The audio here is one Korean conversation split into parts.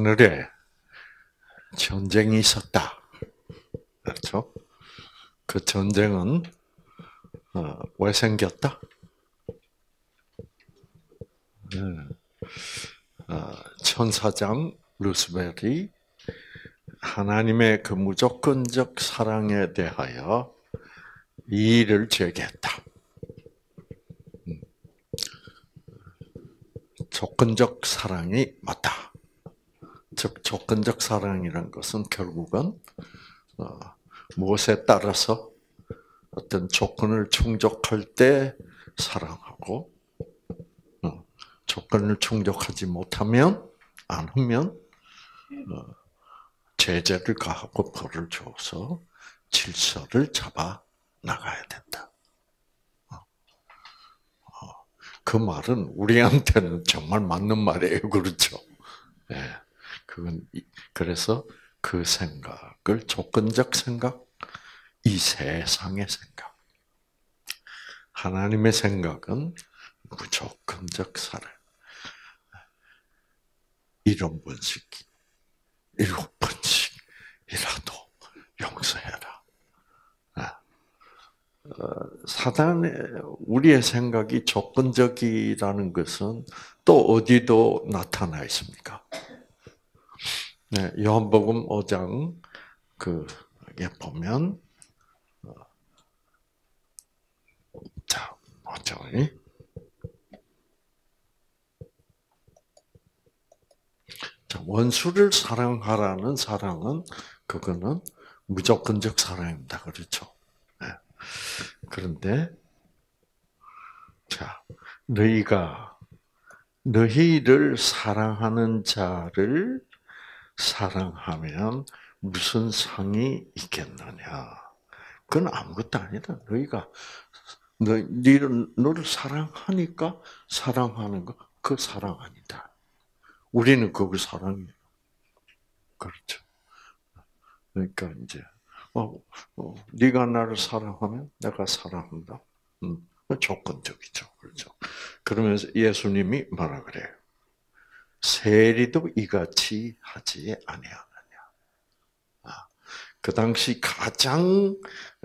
하늘에 전쟁이 있었다. 그렇죠? 그 전쟁은 왜 생겼다? 천사장 루스벨이 하나님의 그 무조건적 사랑에 대하여 이의를 제기했다. 조건적 사랑이 맞다. 즉 조건적 사랑이란 것은 결국은 무엇에 따라서 어떤 조건을 충족할 때 사랑하고 조건을 충족하지 못하면 안 하면 제재를 가하고 벌을 줘서 질서를 잡아 나가야 된다. 그 말은 우리한테는 정말 맞는 말이에요, 그렇죠? 예, 그건 그래서 그 생각을 조건적 생각, 이 세상의 생각, 하나님의 생각은 무조건적 사랑. 1번씩, 7번씩이라도 용서해라. 사단의 우리의 생각이 조건적이라는 것은 또 어디도 나타나 있습니까? 네, 요한복음 5장 그에 보면 자 뭐죠? 원수를 사랑하라는 사랑은 그거는 무조건적 사랑입니다. 그렇죠? 네. 그런데 자 너희를 사랑하는 자를 사랑하면 무슨 상이 있겠느냐? 그건 아무것도 아니다. 너를 사랑하니까 사랑하는 거, 그 사랑 아니다. 우리는 그걸 사랑해요. 그렇죠. 그러니까 이제 네가 나를 사랑하면 내가 사랑한다. 조건적이죠. 그렇죠. 그러면서 예수님이 뭐라 그래요? 세리도 이같이 하지 아니하느냐. 그 당시 가장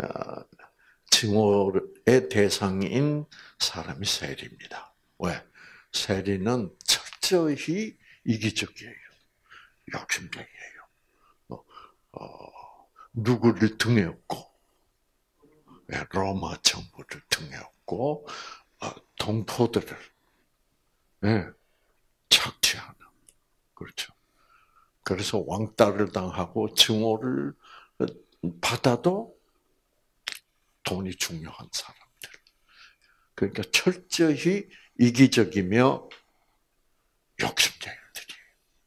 증오의 대상인 사람이 세리입니다. 왜? 세리는 철저히 이기적이에요. 욕심쟁이에요. 누구를 등에 업고, 로마 정부를 등에 업고, 동포들을 착취하는. 그렇죠. 그래서 왕따를 당하고 증오를 받아도 돈이 중요한 사람들. 그러니까 철저히 이기적이며 욕심쟁이들이에요.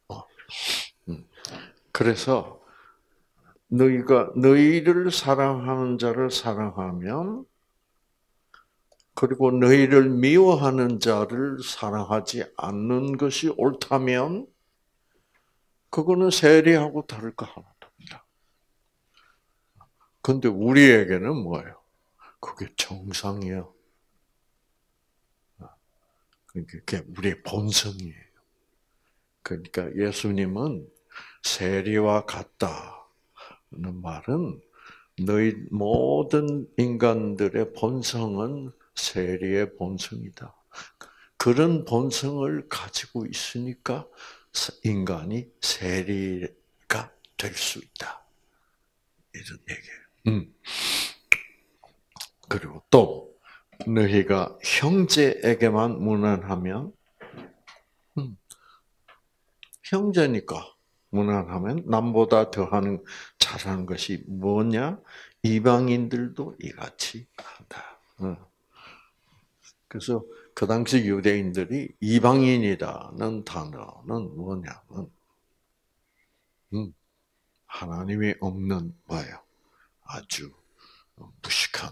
그래서 너희를 사랑하는 자를 사랑하면, 그리고 너희를 미워하는 자를 사랑하지 않는 것이 옳다면, 그거는 세리하고 다를 거 하나도 없다. 그런데 우리에게는 뭐예요? 그게 정상이에요. 그게 우리의 본성이에요. 그러니까 예수님은 세리와 같다는 말은 너희 모든 인간들의 본성은 세리의 본성이다. 그런 본성을 가지고 있으니까 인간이 세리가 될 수 있다. 이런 얘기예요. 그리고 또 너희가 형제에게만 무난하면, 형제니까 무난하면 남보다 더하는 잘하는 것이 뭐냐? 이방인들도 이같이 한다. 그래서 그 당시 유대인들이 이방인이라는 단어는 뭐냐면 하나님이 없는 뭐예요? 아주 무식한.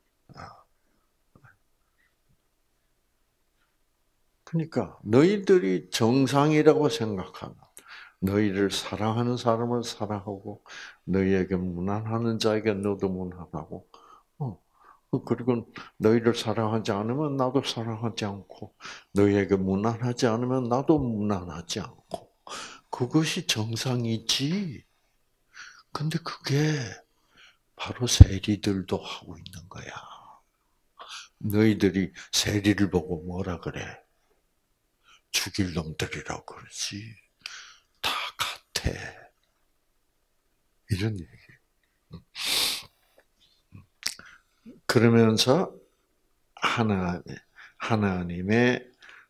그러니까 너희들이 정상이라고 생각하는, 너희를 사랑하는 사람을 사랑하고 너희에게 무난하는 자에게 너도 무난하고, 그리고 너희를 사랑하지 않으면 나도 사랑하지 않고, 너희에게 무난하지 않으면 나도 무난하지 않고, 그것이 정상이지. 근데 그게 바로 세리들도 하고 있는 거야. 너희들이 세리를 보고 뭐라 그래? 죽일 놈들이라고 그러지. 다 같아. 이런 얘기. 그러면서 하나님의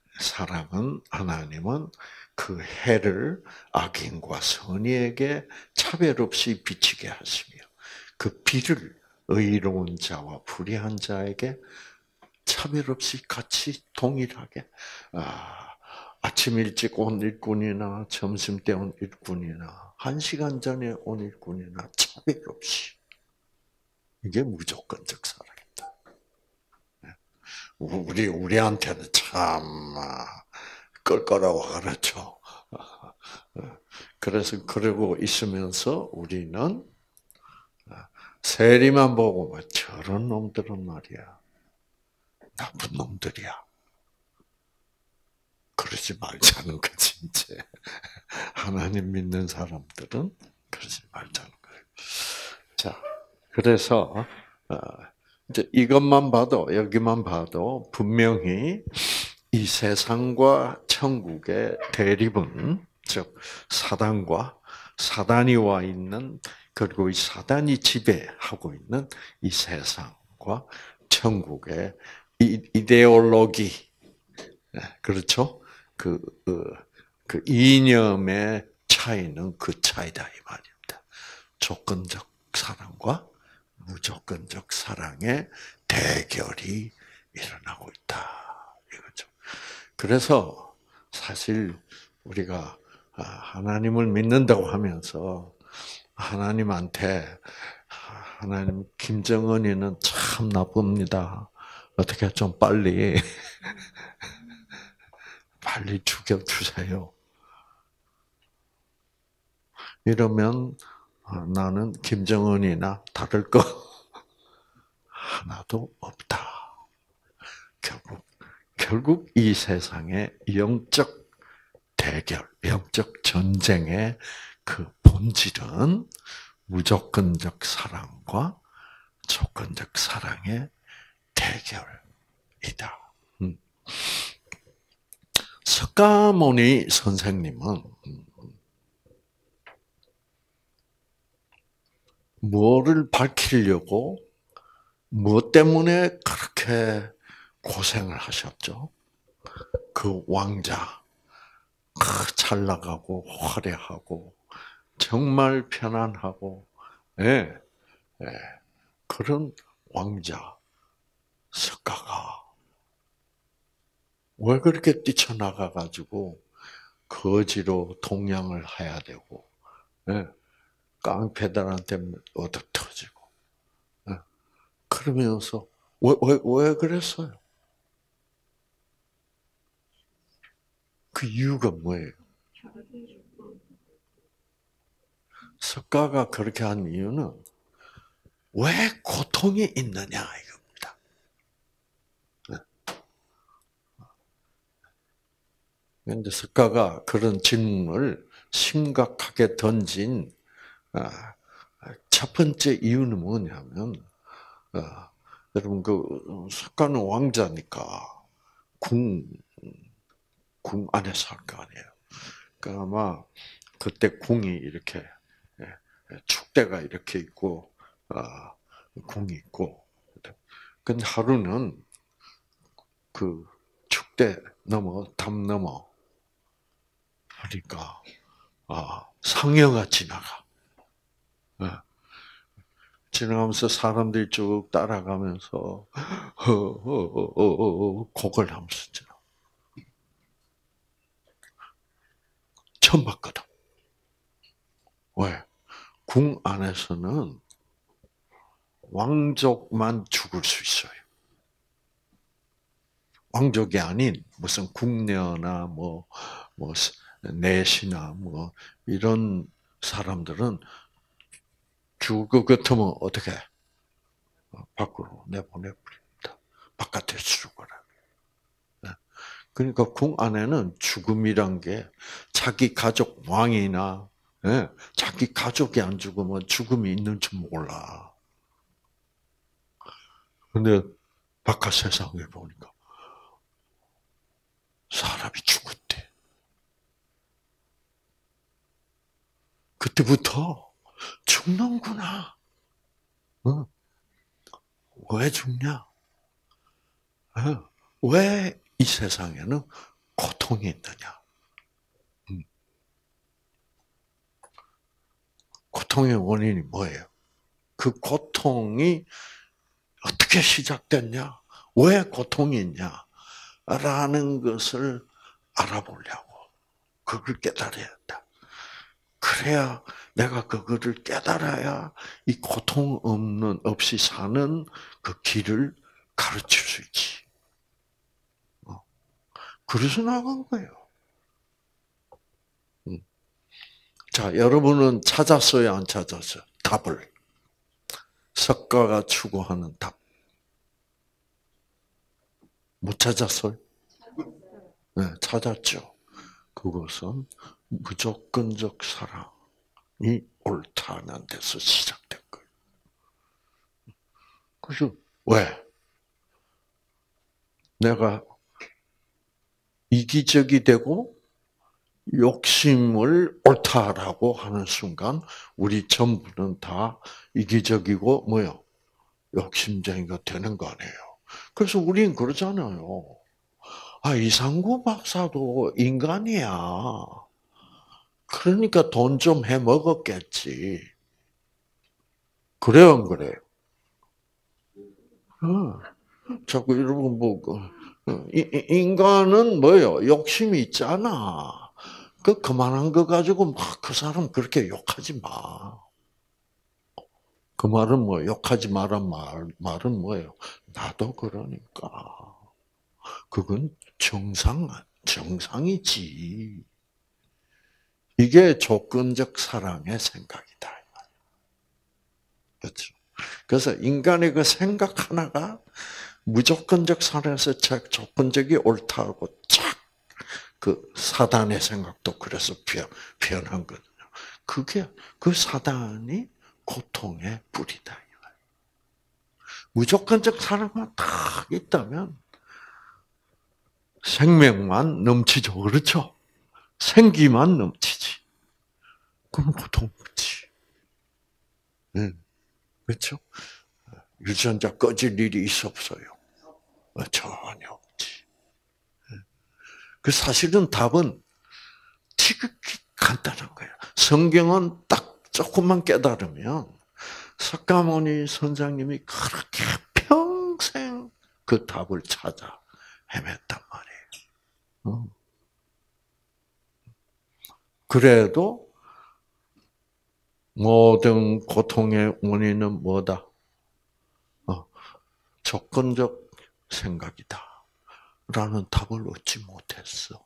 하나님은 그 해를 악인과 선의에게 차별 없이 비치게 하시며 그 비를 의로운 자와 불의한 자에게 차별 없이 같이 동일하게 아침 일찍 온 일꾼이나 점심 때 온 일꾼이나 1시간 전에 온 일꾼이나 차별 없이 이게 무조건적 사랑이다. 우리한테는 참 껄끄러워 그렇죠. 그래서 그러고 있으면서 우리는 세리만 보고 저런 놈들은 말이야 나쁜 놈들이야. 그러지 말자는 거지 이제. 하나님 믿는 사람들은 그러지 말자는 거예요. 자, 그래서 이제 이것만 봐도 여기만 봐도 분명히 이 세상과 천국의 대립은 즉 사단이 와 있는 그리고 이 사단이 지배하고 있는 이 세상과 천국의 이데올로기 그렇죠? 그 이념의 차이는 그 차이다 이 말입니다. 조건적 사랑과 무조건적 사랑의 대결이 일어나고 있다 이거죠. 그래서 사실 우리가 하나님을 믿는다고 하면서 하나님한테 하나님 김정은이는 참 나쁩니다. 어떻게 좀 빨리 죽여주세요. 이러면 나는 김정은이나 다를 거 하나도 없다. 결국 이 세상의 영적 대결, 영적 전쟁의 그 본질은 무조건적 사랑과 조건적 사랑의 대결이다. 석가모니 선생님은 뭐를 밝히려고 무엇 때문에 그렇게 고생을 하셨죠? 그 왕자, 잘 나가고 화려하고 정말 편안하고 그런 왕자 석가가 왜 그렇게 뛰쳐나가가지고 거지로 동양을 해야 되고 깡패들한테 얻어 터지고 그러면서 왜 그랬어요? 그 이유가 뭐예요? 석가가 그렇게 한 이유는 왜 고통이 있느냐 이겁니다. 그런데 석가가 그런 질문을 심각하게 던진 첫 번째 이유는 뭐냐면 여러분 그 석가는 왕자니까 궁 안에 살 거 아니에요. 그러니까 아마 그때 궁이 이렇게 축대가 이렇게 있고 궁이 있고 근데 하루는 그 축대 넘어 담 넘어 하니까 상여가 지나가. 지나가면서 사람들이 쭉 따라가면서 곡을 하면서 지나. 처음 봤거든. 왜? 궁 안에서는 왕족만 죽을 수 있어요. 왕족이 아닌 무슨 궁녀나 뭐 내시나 뭐 이런 사람들은 죽을 것 같으면 어떻게 밖으로 내보내버립니다. 바깥에 죽어라. 그러니까 궁 안에는 죽음이란 게 자기 가족 왕이나 자기 가족이 안 죽으면 죽음이 있는 줄 몰라. 근데 바깥 세상에 보니까 사람이 죽었대. 그때부터 죽는구나. 어? 왜 죽냐? 왜 이 세상에는 고통이 있느냐? 고통의 원인이 뭐예요? 그 고통이 어떻게 시작됐냐? 왜 고통이 있냐? 라는 것을 알아보려고. 그걸 깨달아야 한다. 그래야 내가 그거를 깨달아야 이 고통 없이 사는 그 길을 가르칠 수 있지. 그래서 나간 거예요. 자, 여러분은 찾았어요, 안 찾았어요? 답을. 석가가 추구하는 답. 못 찾았어요? 네, 찾았죠. 그것은 무조건적 사랑이 옳다는 데서 시작된 거예요. 그래서 왜? 내가 이기적이 되고 욕심을 옳다라고 하는 순간 우리 전부는 다 이기적이고 뭐요? 욕심쟁이가 되는 거 아니에요. 그래서 우리는 그러잖아요. 아, 이상구 박사도 인간이야. 그러니까 돈 좀 해 먹었겠지. 그래요, 안 그래요? 자꾸 여러분 뭐 인간은 뭐예요? 욕심이 있잖아. 그만한 거 가지고 막 그 사람 그렇게 욕하지 마. 그 말은 뭐 욕하지 마란 말은 뭐예요? 나도 그러니까. 그건 정상이지. 이게 조건적 사랑의 생각이다. 그렇죠? 그래서 인간의 그 생각 하나가 무조건적 사랑에서 조건적이 옳다고 쫙 그 사단의 생각도 그래서 변한 거거든요. 그게 그 사단이 고통의 뿌리다. 무조건적 사랑만 딱 있다면 생명만 넘치죠. 그렇죠? 생기만 넘치지. 그럼 고통 없지. 그렇죠? 유전자 꺼질 일이 있어 없어요? 전혀 없지. 그 사실은 답은 지극히 간단한 거예요. 성경은 딱 조금만 깨달으면 석가모니 선장님이 그렇게 평생 그 답을 찾아 헤맸단 말이에요. 그래도 모든 고통의 원인은 뭐다? 조건적 생각이다. 라는 답을 얻지 못했어.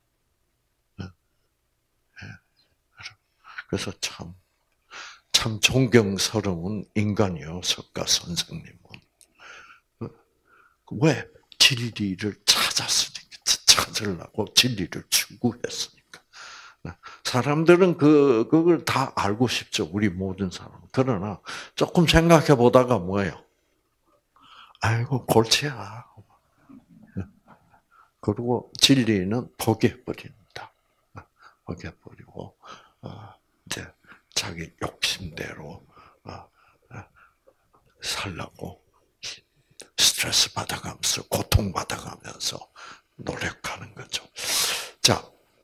그래서 참 존경스러운 인간이요, 석가 선생님은. 왜? 진리를 찾으려고 진리를 추구했으니까. 사람들은 그걸 다 알고 싶죠, 우리 모든 사람. 그러나 조금 생각해 보다가 뭐예요? 아이고, 골치야. 그리고 진리는 포기해버린다. 포기해버리고, 이제 자기 욕심대로 살라고 스트레스 받아가면서 고통 받아가면서 노력하는 거죠. 자,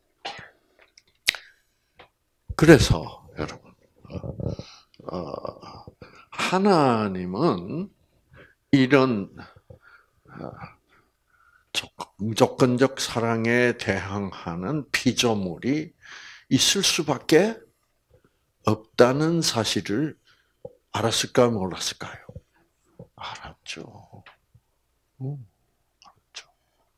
그래서 여러분 하나님은 이런 무조건적 사랑에 대항하는 피조물이 있을 수밖에 없다는 사실을 알았을까요, 몰랐을까요? 알았죠. 알았죠.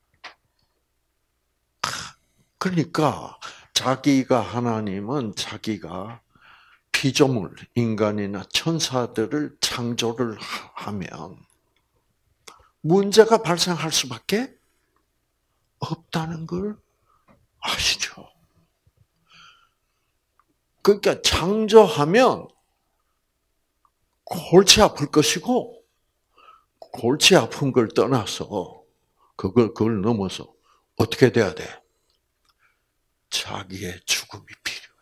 그러니까 하나님은 자기가 피조물, 인간이나 천사들을 창조를 하면 문제가 발생할 수밖에 없다는 걸 아시죠? 그러니까 창조하면 골치 아플 것이고 골치 아픈 걸 떠나서 그걸 넘어서 어떻게 돼야 돼? 자기의 죽음이 필요해.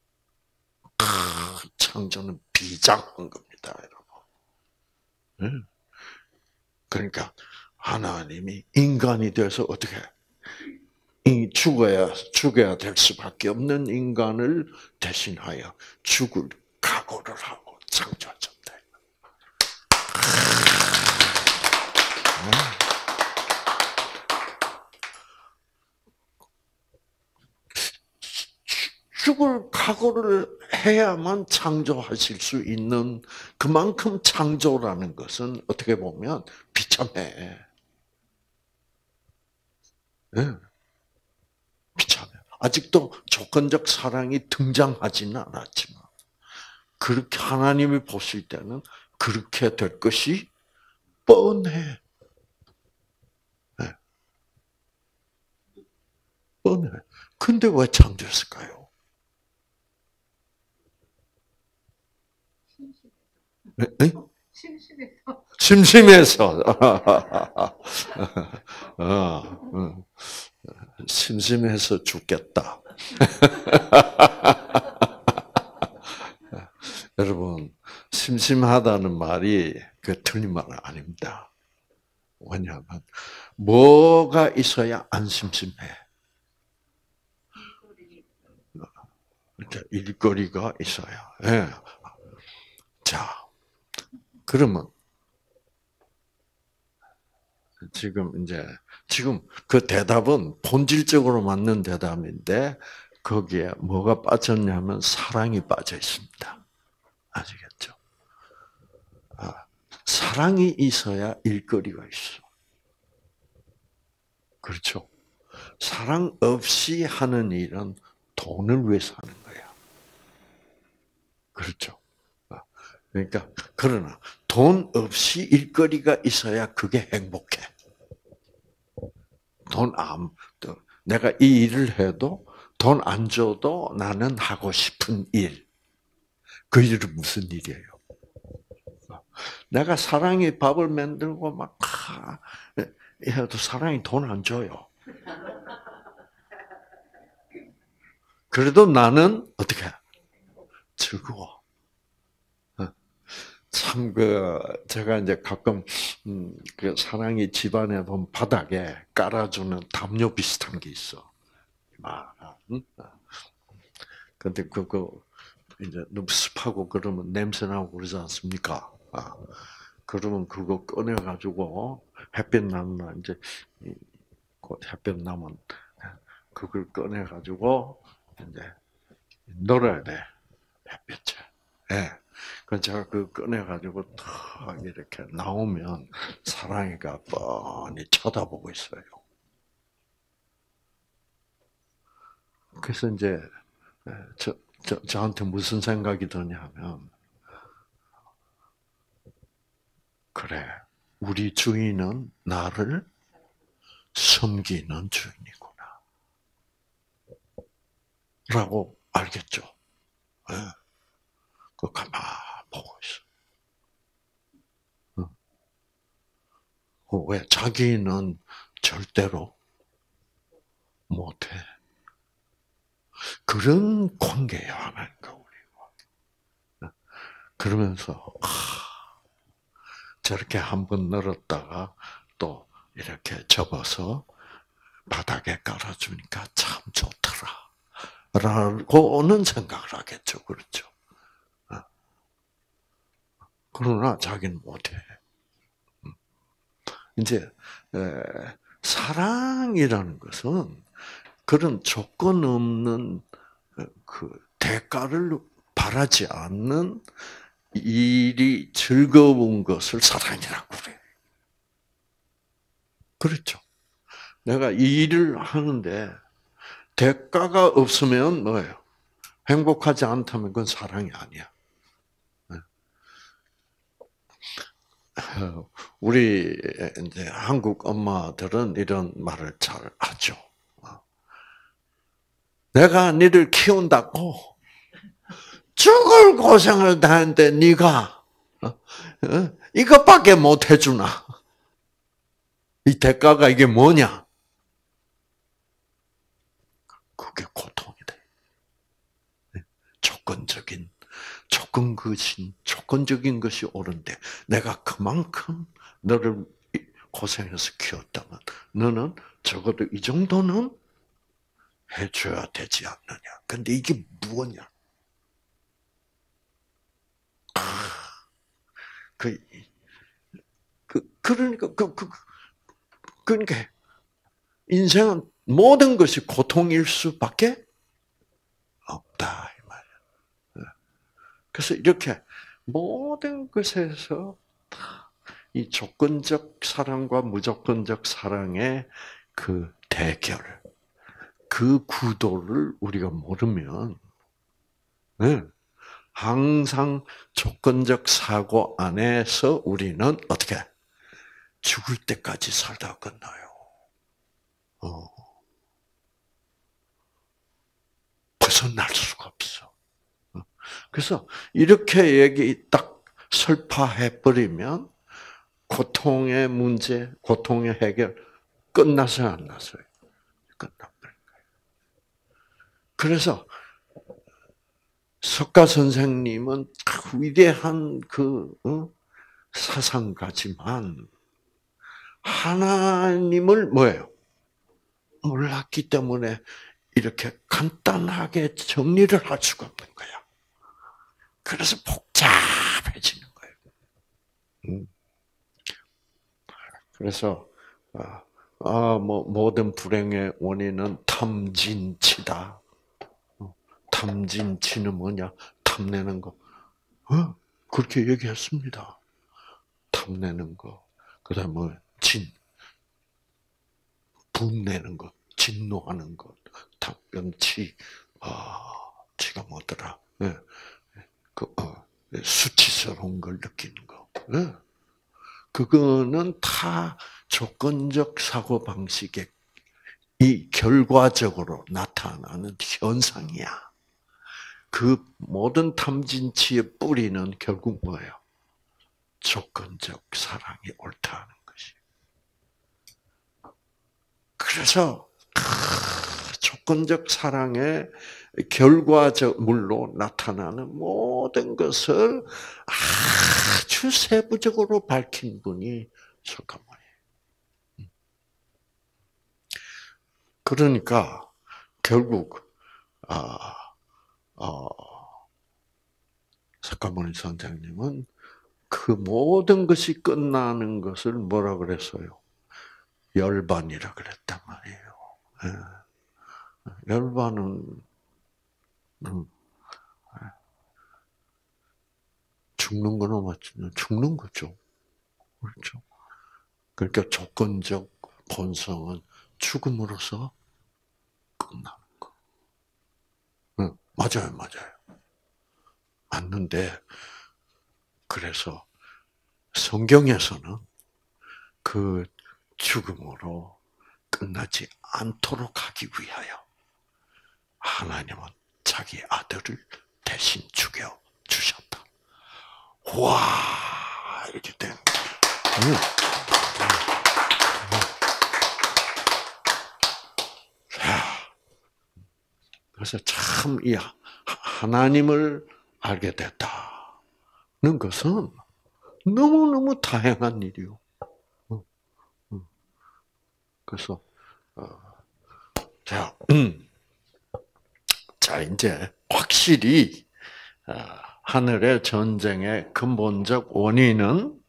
창조는 비장한 겁니다, 여러분. 그러니까 하나님이 인간이 돼서 어떻게 죽어야 될 수밖에 없는 인간을 대신하여 죽을 각오를 하고 창조하셨다. 죽을 각오를 해야만 창조하실 수 있는 그만큼 창조라는 것은 어떻게 보면 비참해. 네. 비참해. 아직도 조건적 사랑이 등장하지는 않았지만 그렇게 하나님이 보실 때는 그렇게 될 것이 뻔해. 네. 뻔해. 근데 왜 창조했을까요? 네? 심심해서. 심심해서 죽겠다. 여러분, 심심하다는 말이 그 틀린 말은 아닙니다. 왜냐하면 뭐가 있어야 안 심심해? 일거리가 있어야. 네. 자, 그러면 지금 그 대답은 본질적으로 맞는 대답인데 거기에 뭐가 빠졌냐면 사랑이 빠져 있습니다. 아시겠죠? 사랑이 있어야 일거리가 있어. 그렇죠? 사랑 없이 하는 일은 돈을 위해서 하는 거야. 그렇죠? 그러니까 그러나 돈 없이 일거리가 있어야 그게 행복해. 내가 이 일을 해도 돈 안 줘도 나는 하고 싶은 일. 그 일은 무슨 일이에요? 내가 사랑이 밥을 만들고 막 해도 사랑이 돈 안 줘요. 그래도 나는 어떻게 즐거워. 참 제가 이제 가끔 그 사랑이 집안에 보면 바닥에 깔아주는 담요 비슷한 게 있어. 근데 그거 이제 너무 습하고 그러면 냄새 나고 그러지 않습니까? 그러면 그거 꺼내 가지고 햇빛 나면 이제 곧 햇빛 나면 그걸 꺼내 가지고 이제 널어야 돼. 햇빛에. 예. 그 제가 그 꺼내 가지고 탁 이렇게 나오면 사랑이가 뻔히 쳐다보고 있어요. 그래서 이제 저한테 무슨 생각이 드냐면 그래. 우리 주인은 나를 섬기는 주인이구나. 라고 알겠죠. 예. 그 가만 보고 있어. 왜? 자기는 절대로 못해. 그런 관계야, 하나님과 우리가. 그러면서, 저렇게 한번 늘었다가 또 이렇게 접어서 바닥에 깔아주니까 참 좋더라. 라고는 생각을 하겠죠. 그렇죠. 그러나 자기는 못해. 이제, 사랑이라는 것은 그런 조건 없는 그 대가를 바라지 않는 일이 즐거운 것을 사랑이라고 그래. 그렇죠. 내가 이 일을 하는데 대가가 없으면 뭐예요? 행복하지 않다면 그건 사랑이 아니야. 우리 이제 한국 엄마들은 이런 말을 잘 하죠. 내가 니를 키운다고 죽을 고생을 다했는데 네가 이것밖에 못 해주나? 이 대가가 이게 뭐냐? 그게 고통이 돼. 조건적인 것이 옳은데 내가 그만큼 너를 고생해서 키웠다면 너는 적어도 이 정도는 해줘야 되지 않느냐. 근데 이게 무엇냐? 그러니까 인생은 모든 것이 고통일 수밖에 없다 이 말이야. 그래서 이렇게 모든 것에서 이 조건적 사랑과 무조건적 사랑의 그 대결, 그 구도를 우리가 모르면, 항상 조건적 사고 안에서 우리는 어떻게 죽을 때까지 살다 끝나요. 벗어날 수가 없어. 그래서 이렇게 얘기 딱 설파해 버리면 고통의 문제, 고통의 해결 끝났어요, 안 났어요? 끝나버린 거예요. 그래서 석가 선생님은 위대한 사상가지만 하나님을 뭐예요? 몰랐기 때문에 이렇게 간단하게 정리를 할 수가 없는 거야. 그래서 복잡해지는 거예요. 그래서 모든 불행의 원인은 탐진치다. 탐진치는 뭐냐? 탐내는 거. 그렇게 얘기했습니다. 탐내는 거. 그다음에 분내는 것, 진노하는 것, 답변치, 치가 뭐더라? 수치스러운 걸 느끼는 거. 그거는 다 조건적 사고 방식의 이 결과적으로 나타나는 현상이야. 그 모든 탐진치의 뿌리는 결국 뭐예요? 조건적 사랑이 옳다는 것이. 그래서 조건적 사랑의 결과물로 나타나는 모든 것을 아주 세부적으로 밝힌 분이 석가모니. 그러니까 결국 석가모니 선생님은 그 모든 것이 끝나는 것을 뭐라 그랬어요? 열반이라 그랬단 말이에요. 열반은 죽는 거는 맞죠? 죽는 거죠. 그렇죠. 그러니까 조건적 본성은 죽음으로써 끝나는 거. 맞아요. 맞는데 그래서 성경에서는 그 죽음으로 끝나지 않도록 하기 위하여 하나님은 자기 아들을 대신 죽여 주셨다. 와, 이렇게 된. 그래서 참 이 하나님을 알게 됐다는 것은 너무너무 다양한 일이요. 그래서 자 이제 확실히 하늘의 전쟁의 근본적 원인은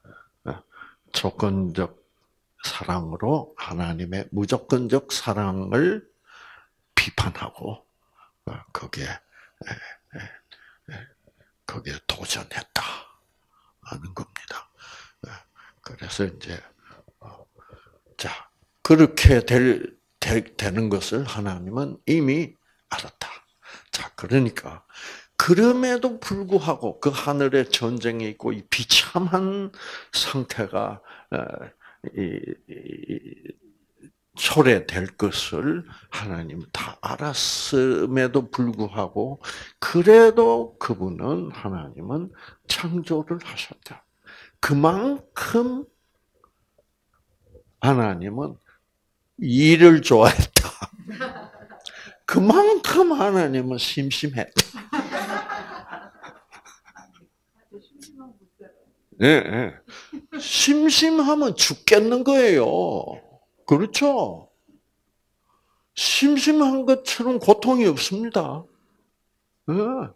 조건적 사랑으로 하나님의 무조건적 사랑을 비판하고 거기에 도전했다 하는 겁니다. 그래서 이제 자 그렇게 되는 것을 하나님은 이미 알았다. 자 그러니까 그럼에도 불구하고 그 하늘에 전쟁이 있고 이 비참한 상태가 초래될 것을 하나님은 다 알았음에도 불구하고 그래도 그분은 하나님은 창조를 하셨다. 그만큼 하나님은 일을 좋아했다. 그만큼 하나님은 심심했다. 네, 네. 심심하면 죽겠는 거예요. 그렇죠? 심심한 것처럼 고통이 없습니다. 네.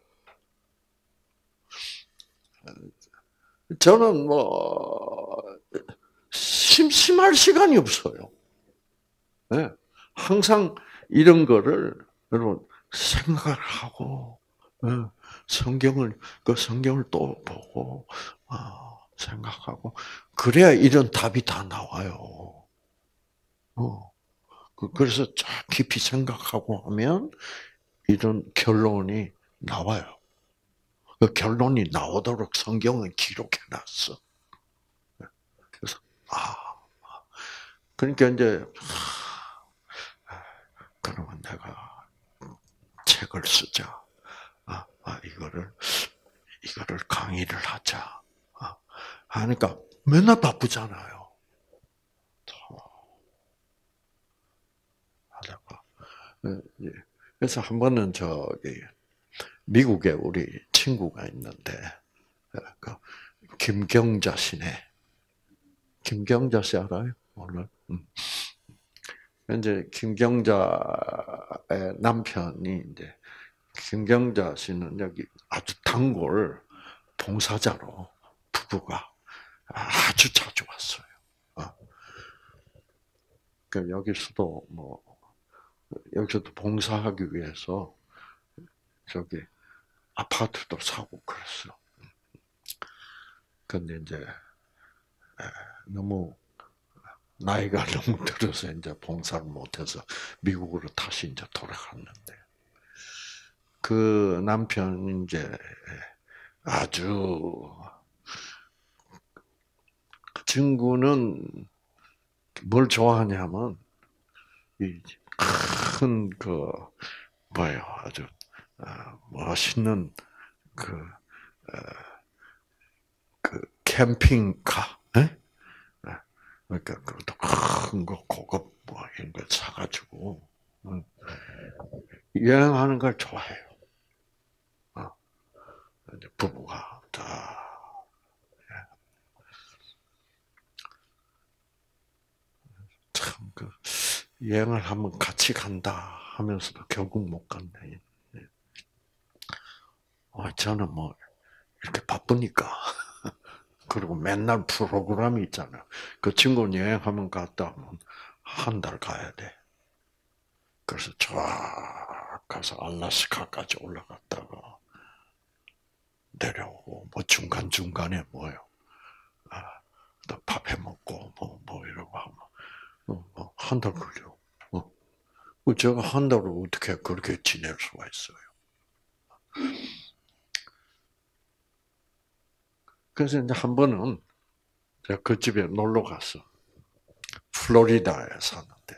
저는 심심할 시간이 없어요. 네. 항상 이런 거를 여러분 생각을 하고 성경을 또 보고 생각하고 그래야 이런 답이 다 나와요. 그래서 쫙 깊이 생각하고 하면 이런 결론이 나와요. 그 결론이 나오도록 성경은 기록해놨어. 그래서 그러니까 이제 그러면 내가 책을 쓰자. 이거를 강의를 하자. 하니까 맨날 바쁘잖아요. 하다가 그래서 한 번은 미국에 우리 친구가 있는데 그 김경자 씨네. 김경자 씨 알아요? 몰라요? 이제 김경자의 남편이 이제 김경자 씨는 여기 아주 단골 봉사자로 부부가 아주 자주 왔어요. 그 여기서도 봉사하기 위해서 저기 아파트도 사고 그랬어. 근데 이제 너무 나이가 너무 들어서 이제 봉사를 못해서 미국으로 다시 이제 돌아갔는데 그 남편이 이제 아주 그 친구는 뭘 좋아하냐면 아주 멋있는 그 캠핑카, 그러니까 그것도 큰 거 고급 이런 걸 사가지고 여행하는 걸 좋아해요. 부부가 다 참 여행을 한번 같이 간다 하면서도 결국 못 갔네. 저는 이렇게 바쁘니까. 그리고 맨날 프로그램이 있잖아요. 그 친구는 여행하면 갔다 하면 한 달 가야 돼. 그래서 쫙 가서 알래스카까지 올라갔다가 내려오고, 중간중간에 또 밥 해 먹고, 이러고 하면, 한 달 걸려. 제가 한 달을 어떻게 그렇게 지낼 수가 있어요. 그래서 이제 한 번은 제가 그 집에 놀러 갔어. 플로리다에 사는데.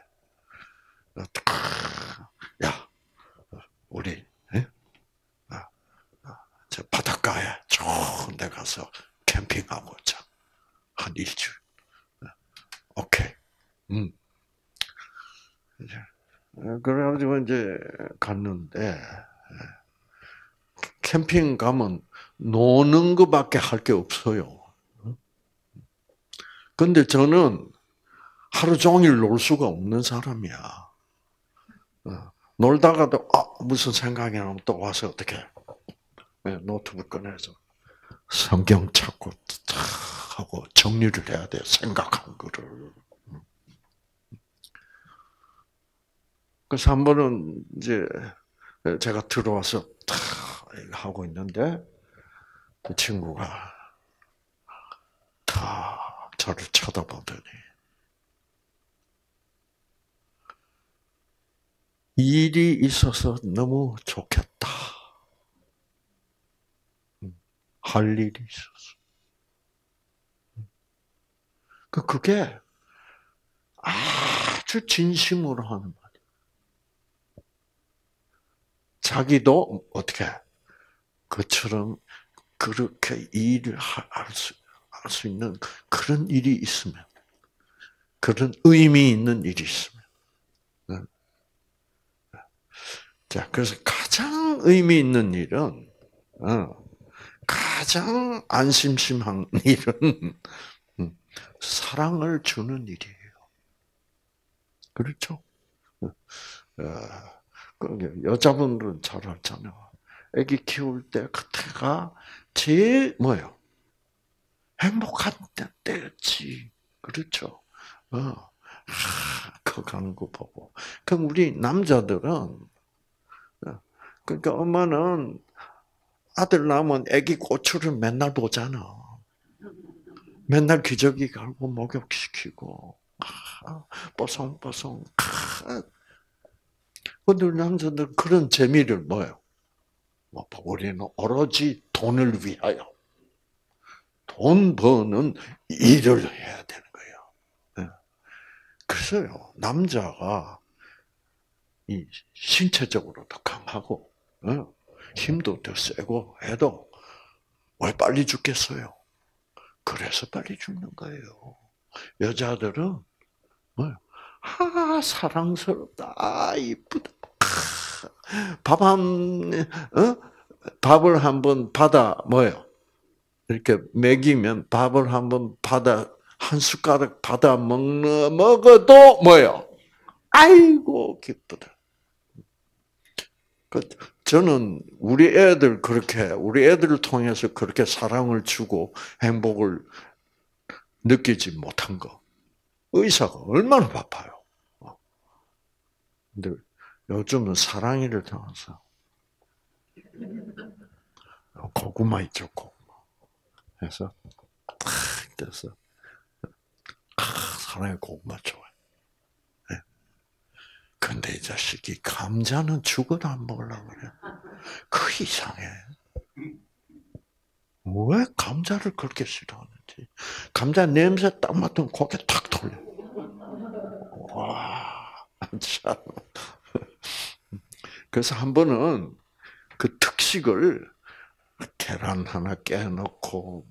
야, 우리 저 바닷가에 좋은 데 가서 캠핑하고 오자. 한 일주일. 오케이. 그래가지고 이제 갔는데 캠핑 가면 노는 것밖에 할 게 없어요. 근데 저는 하루 종일 놀 수가 없는 사람이야. 놀다가도 무슨 생각이 나면 또 와서 어떻게 노트북 꺼내서 성경 찾고 하고 정리를 해야 돼. 생각한 거를. 그래서 한 번은 이제 제가 들어와서 하고 있는데 그 친구가 다 저를 쳐다보더니 일이 있어서 너무 좋겠다. 할 일이 있었어. 그게 아주 진심으로 하는 말이에요. 자기도 어떻게 그처럼 그렇게 일을 할 수 있는 그런 일이 있으면, 그런 의미 있는 일이 있으면. 자, 그래서 가장 의미 있는 일은, 가장 안심심한 일은 사랑을 주는 일이에요. 그렇죠? 여자분들은 잘 알잖아요. 아기 키울 때 그때가 제일 뭐예요? 행복한 때였지. 그렇죠? 커가는 거 보고. 그럼 우리 남자들은, 그러니까 엄마는 아들 낳으면 아기 고추를 맨날 보잖아. 맨날 기저귀 갈고 목욕시키고, 뽀송뽀송. 근데 남자들 그런 재미를 뭐예요? 우리는 오로지 돈을 위하여. 돈 버는 일을 해야 되는 거예요. 그래서요, 남자가 이 신체적으로도 강하고, 힘도 더 세고 해도 왜 빨리 죽겠어요? 그래서 빨리 죽는 거예요. 여자들은 뭐요? 사랑스럽다, 이쁘다. 밥을 한번 받아 뭐요? 이렇게 먹이면 밥을 한번 받아 한 숟가락 받아 먹어도 뭐요? 아이고 기쁘다. 저는 우리 애들을 통해서 그렇게 사랑을 주고 행복을 느끼지 못한 거. 의사가 얼마나 바빠요. 근데 요즘은 사랑이를 통해서 고구마 있죠, 고구마. 그래서 그래서 사랑의 고구마 좋아해. 근데 이 자식이 감자는 죽어도 안 먹으려고 그래. 그 이상해. 왜 감자를 그렇게 싫어하는지. 감자 냄새 딱 맡으면 고개 탁 돌려. 와, 참. 그래서 한 번은 그 특식을 계란 하나 깨놓고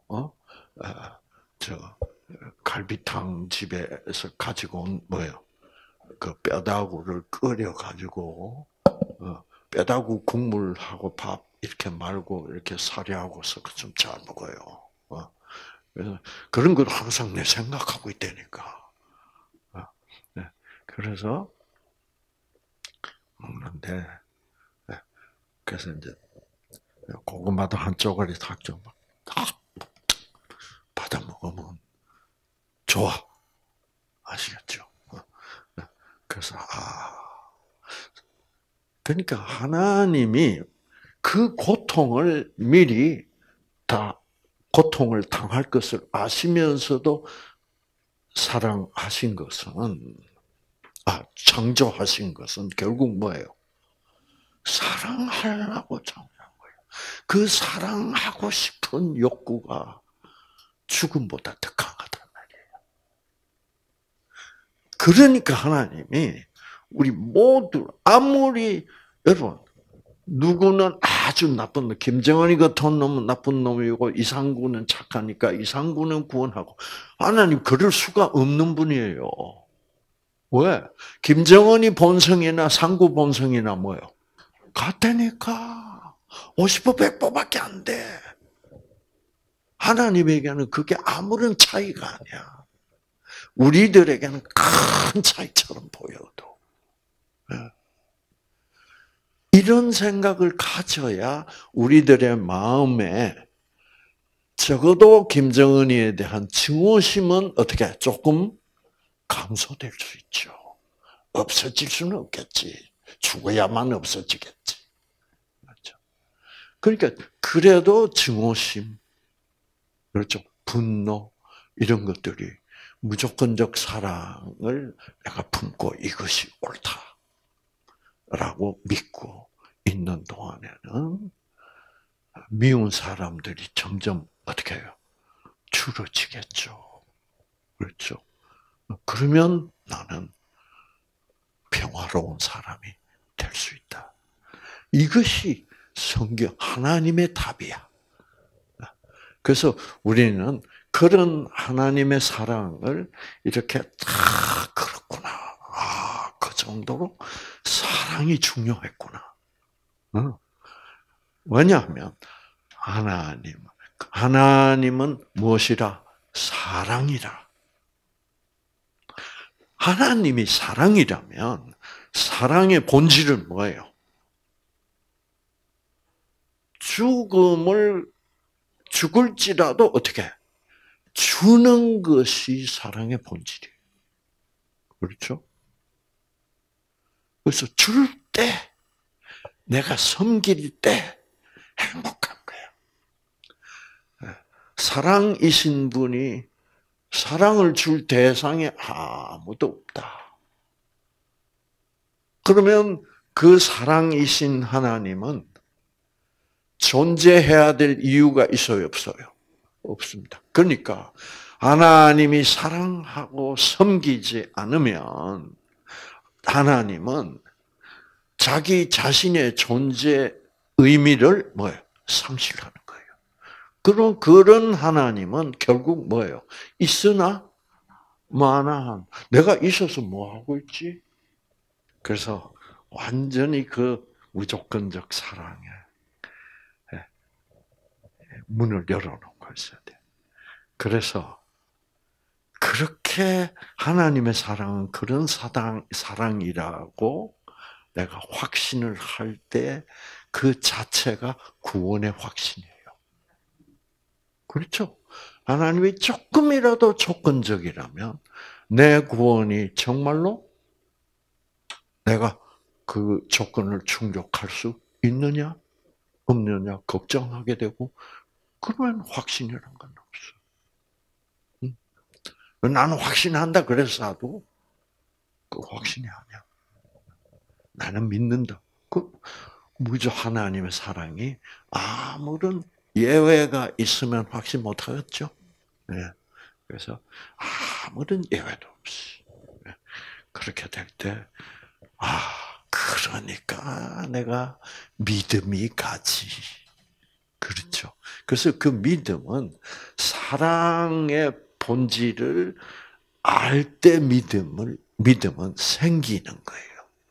갈비탕 집에서 가지고 온 뭐예요? 그 뼈다구를 끓여 가지고 뼈다구 국물하고 밥 이렇게 말고 이렇게 사리하고 섞어 좀 잘 먹어요. 그래서 그런 걸 항상 내 생각하고 있다니까. 네. 그래서 먹는데 그래서 이제 고구마도 한 쪼가리 탁 받아 먹으면 좋아. 아시겠죠? 그래서 그러니까 하나님이 그 고통을 미리 다 고통을 당할 것을 아시면서도 사랑하신 것은 창조하신 것은 결국 뭐예요? 사랑하려고 창조한 거예요. 그 사랑하고 싶은 욕구가 죽음보다 더 강하단 말이에요. 그러니까 하나님이 우리 모두 아무리 여러분 누구는 아주 나쁜 놈, 김정은이 같은 놈은 나쁜 놈이고 이상구는 착하니까 이상구는 구원하고 하나님 그럴 수가 없는 분이에요. 왜? 김정은이 본성이나 상구 본성이나 뭐요? 같다니까. 50% 100%밖에 안 돼. 하나님에게는 그게 아무런 차이가 아니야. 우리들에게는 큰 차이처럼 보여도. 이런 생각을 가져야 우리들의 마음에 적어도 김정은이에 대한 증오심은 어떻게 조금 감소될 수 있죠. 없어질 수는 없겠지. 죽어야만 없어지겠지. 맞죠? 그러니까 그래도 증오심, 그렇죠? 분노 이런 것들이 무조건적 사랑을 내가 품고 이것이 옳다라고 믿고 있는 동안에는 미운 사람들이 점점 어떻게 해요? 줄어지겠죠. 그렇죠. 그러면 나는 평화로운 사람이 될 수 있다. 이것이 성경 하나님의 답이야. 그래서 우리는 그런 하나님의 사랑을 이렇게 그렇구나. 그 정도로 사랑이 중요했구나. 왜냐하면 하나님은 무엇이라? 사랑이라. 하나님이 사랑이라면 사랑의 본질은 뭐예요? 죽을지라도 어떻게 주는 것이 사랑의 본질이에요. 그렇죠? 그래서 줄 때, 내가 섬길 때 행복한 거예요. 사랑이신 분이 사랑을 줄 대상이 아무도 없다. 그러면 그 사랑이신 하나님은 존재해야 될 이유가 있어요, 없어요? 없습니다. 그러니까 하나님이 사랑하고 섬기지 않으면 하나님은 자기 자신의 존재 의미를 뭐예요? 상실하는 거예요. 그런 하나님은 결국 뭐예요? 있으나 마나한. 내가 있어서 뭐 하고 있지? 그래서 완전히 그 무조건적 사랑에 문을 열어놓고 있어야 돼. 그래서 그렇게 하나님의 사랑은 그런 사랑이라고 내가 확신을 할 때 그 자체가 구원의 확신이에요. 그렇죠? 하나님이 조금이라도 조건적이라면 내 구원이 정말로 내가 그 조건을 충족할 수 있느냐 없느냐 걱정하게 되고, 그러면 확신이란 건 없어. 나는 확신한다 그래서도 그 확신이 아니야. 나는 믿는다. 그 무조 하나님의 사랑이 아무런 예외가 있으면 확신 못 하겠죠. 네. 그래서 아무런 예외도 없이 그렇게 될 때, 그러니까 내가 믿음이 가지. 그렇죠. 그래서 그 믿음은 사랑의 본질을 알 때 믿음은 생기는 거예요.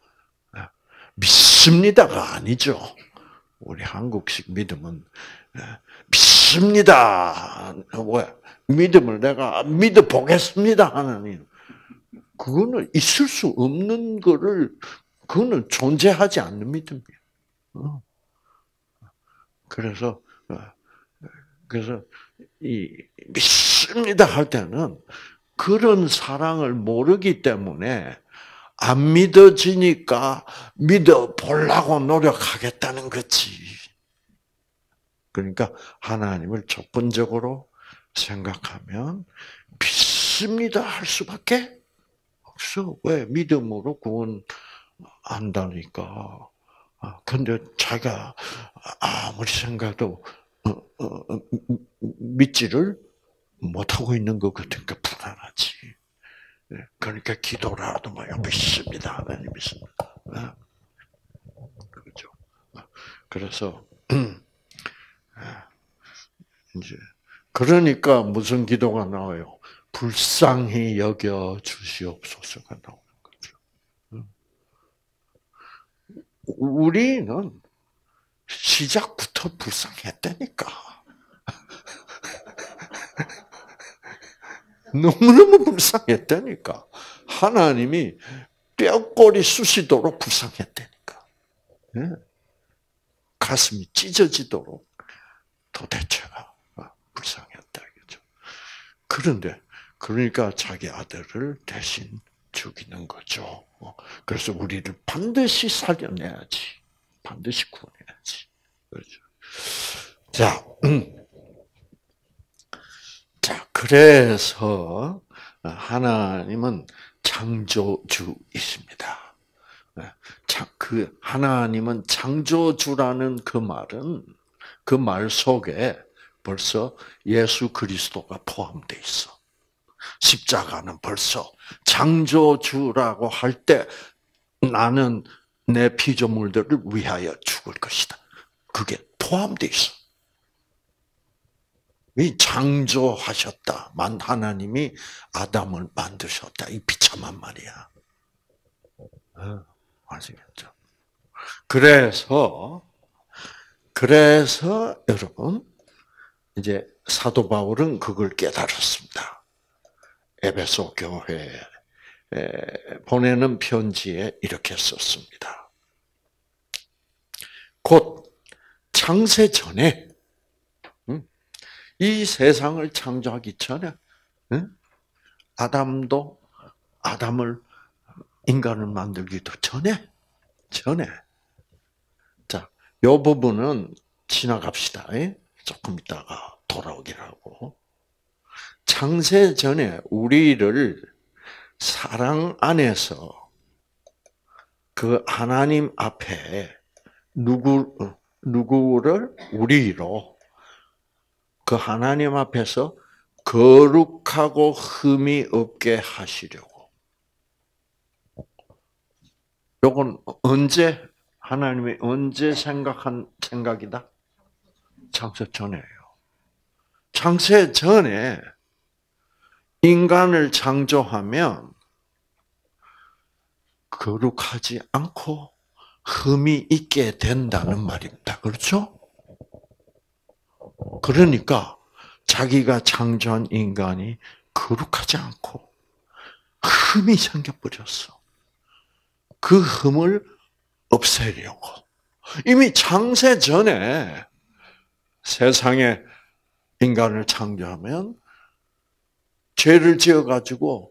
믿습니다가 아니죠. 우리 한국식 믿음은 믿습니다. 믿음을 내가 믿어보겠습니다 하나님. 그거는 있을 수 없는 거를, 그거는 존재하지 않는 믿음이에요. 그래서 이 믿습니다 할 때는 그런 사랑을 모르기 때문에 안 믿어지니까 믿어보려고 노력하겠다는 거지. 그러니까 하나님을 조건적으로 생각하면 믿습니다 할 수밖에 없어. 왜? 믿음으로 구원한다니까. 근데 자기가 아무리 생각해도 믿지를 못하고 있는 것 같으니까 불안하지. 그러니까 기도라도 믿습니다. 하나님 믿습니다. 그렇죠. 그래서 이제 그러니까 무슨 기도가 나와요? 불쌍히 여겨 주시옵소서가 나오는 거죠. 우리는 시작부터 불쌍했다니까. 너무너무 불쌍했다니까. 하나님이 뼈골이 쑤시도록 불쌍했다니까. 가슴이 찢어지도록 도대체가 불쌍했다. 이거죠. 그러니까 자기 아들을 대신 죽이는 거죠. 그래서 우리를 반드시 살려내야지. 반드시 구원해야지. 그렇죠. 자, 그래서 하나님은 창조주이십니다. 그 하나님은 창조주라는 그 말은 그 말 속에 벌써 예수 그리스도가 포함되어 있어. 십자가는 벌써 창조주라고 할 때 나는 내 피조물들을 위하여 죽을 것이다. 그게 포함되어 있어. 이 창조하셨다. 하나님이 아담을 만드셨다. 이 비참한 말이야. 아시겠죠? 그래서 여러분 이제 사도 바울은 그걸 깨달았습니다. 에베소 교회에 보내는 편지에 이렇게 썼습니다. 곧 창세 전에 이 세상을 창조하기 전에 아담을 인간을 만들기도 전에 자, 이 부분은 지나갑시다. 조금 있다가 돌아오기를 하고. 창세 전에 우리를 사랑 안에서 그 하나님 앞에 누구를 우리로 그 하나님 앞에서 거룩하고 흠이 없게 하시려고. 요건 하나님이 언제 생각한 생각이다? 창세 전에요. 창세 전에 인간을 창조하면 거룩하지 않고 흠이 있게 된다는 말입니다. 그렇죠? 그러니까 자기가 창조한 인간이 거룩하지 않고 흠이 생겨버렸어. 그 흠을 없애려고. 이미 창세 전에 세상에 인간을 창조하면 죄를 지어가지고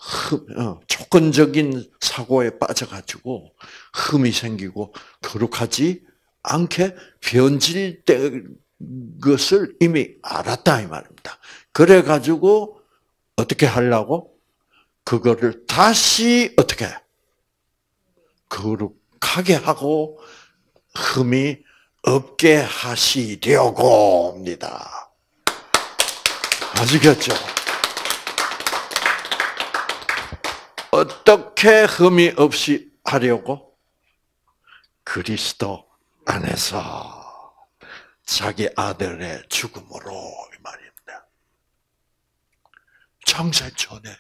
조건적인 사고에 빠져가지고 흠이 생기고 거룩하지 않게 변질될 것을 이미 알았다 이 말입니다. 그래가지고 어떻게 하려고? 그거를 다시 어떻게 거룩하게 하고 흠이 없게 하시려고 합니다. 아시겠죠? 어떻게 흠이 없이 하려고? 그리스도 안에서 자기 아들의 죽음으로 이 말입니다. 창세 전에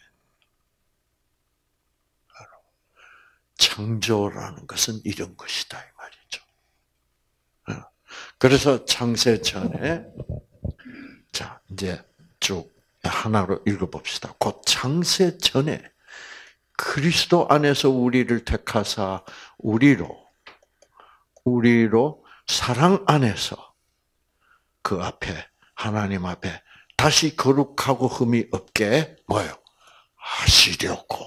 창조라는 것은 이런 것이다 이 말이죠. 그래서 창세 전에 자 이제 쭉 하나로 읽어봅시다. 곧 창세 전에 그리스도 안에서 우리를 택하사 우리로 사랑 안에서 그 앞에 하나님 앞에 다시 거룩하고 흠이 없게 뭐요? 하시려고.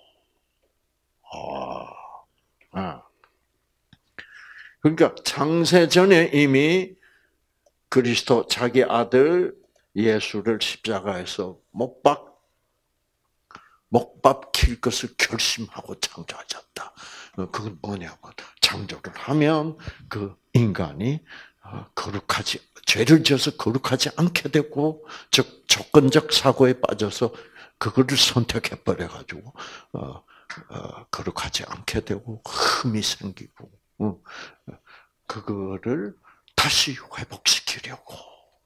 그러니까 창세 전에 이미 그리스도 자기 아들 예수를 십자가에서 못 박힐 것을 결심하고 창조하셨다. 그건 뭐냐면 창조를 하면 그 인간이 죄를 지어서 거룩하지 않게 되고 즉 조건적 사고에 빠져서 그거를 선택해 버려 가지고 거룩하지 않게 되고 흠이 생기고 그거를 다시 회복시키려고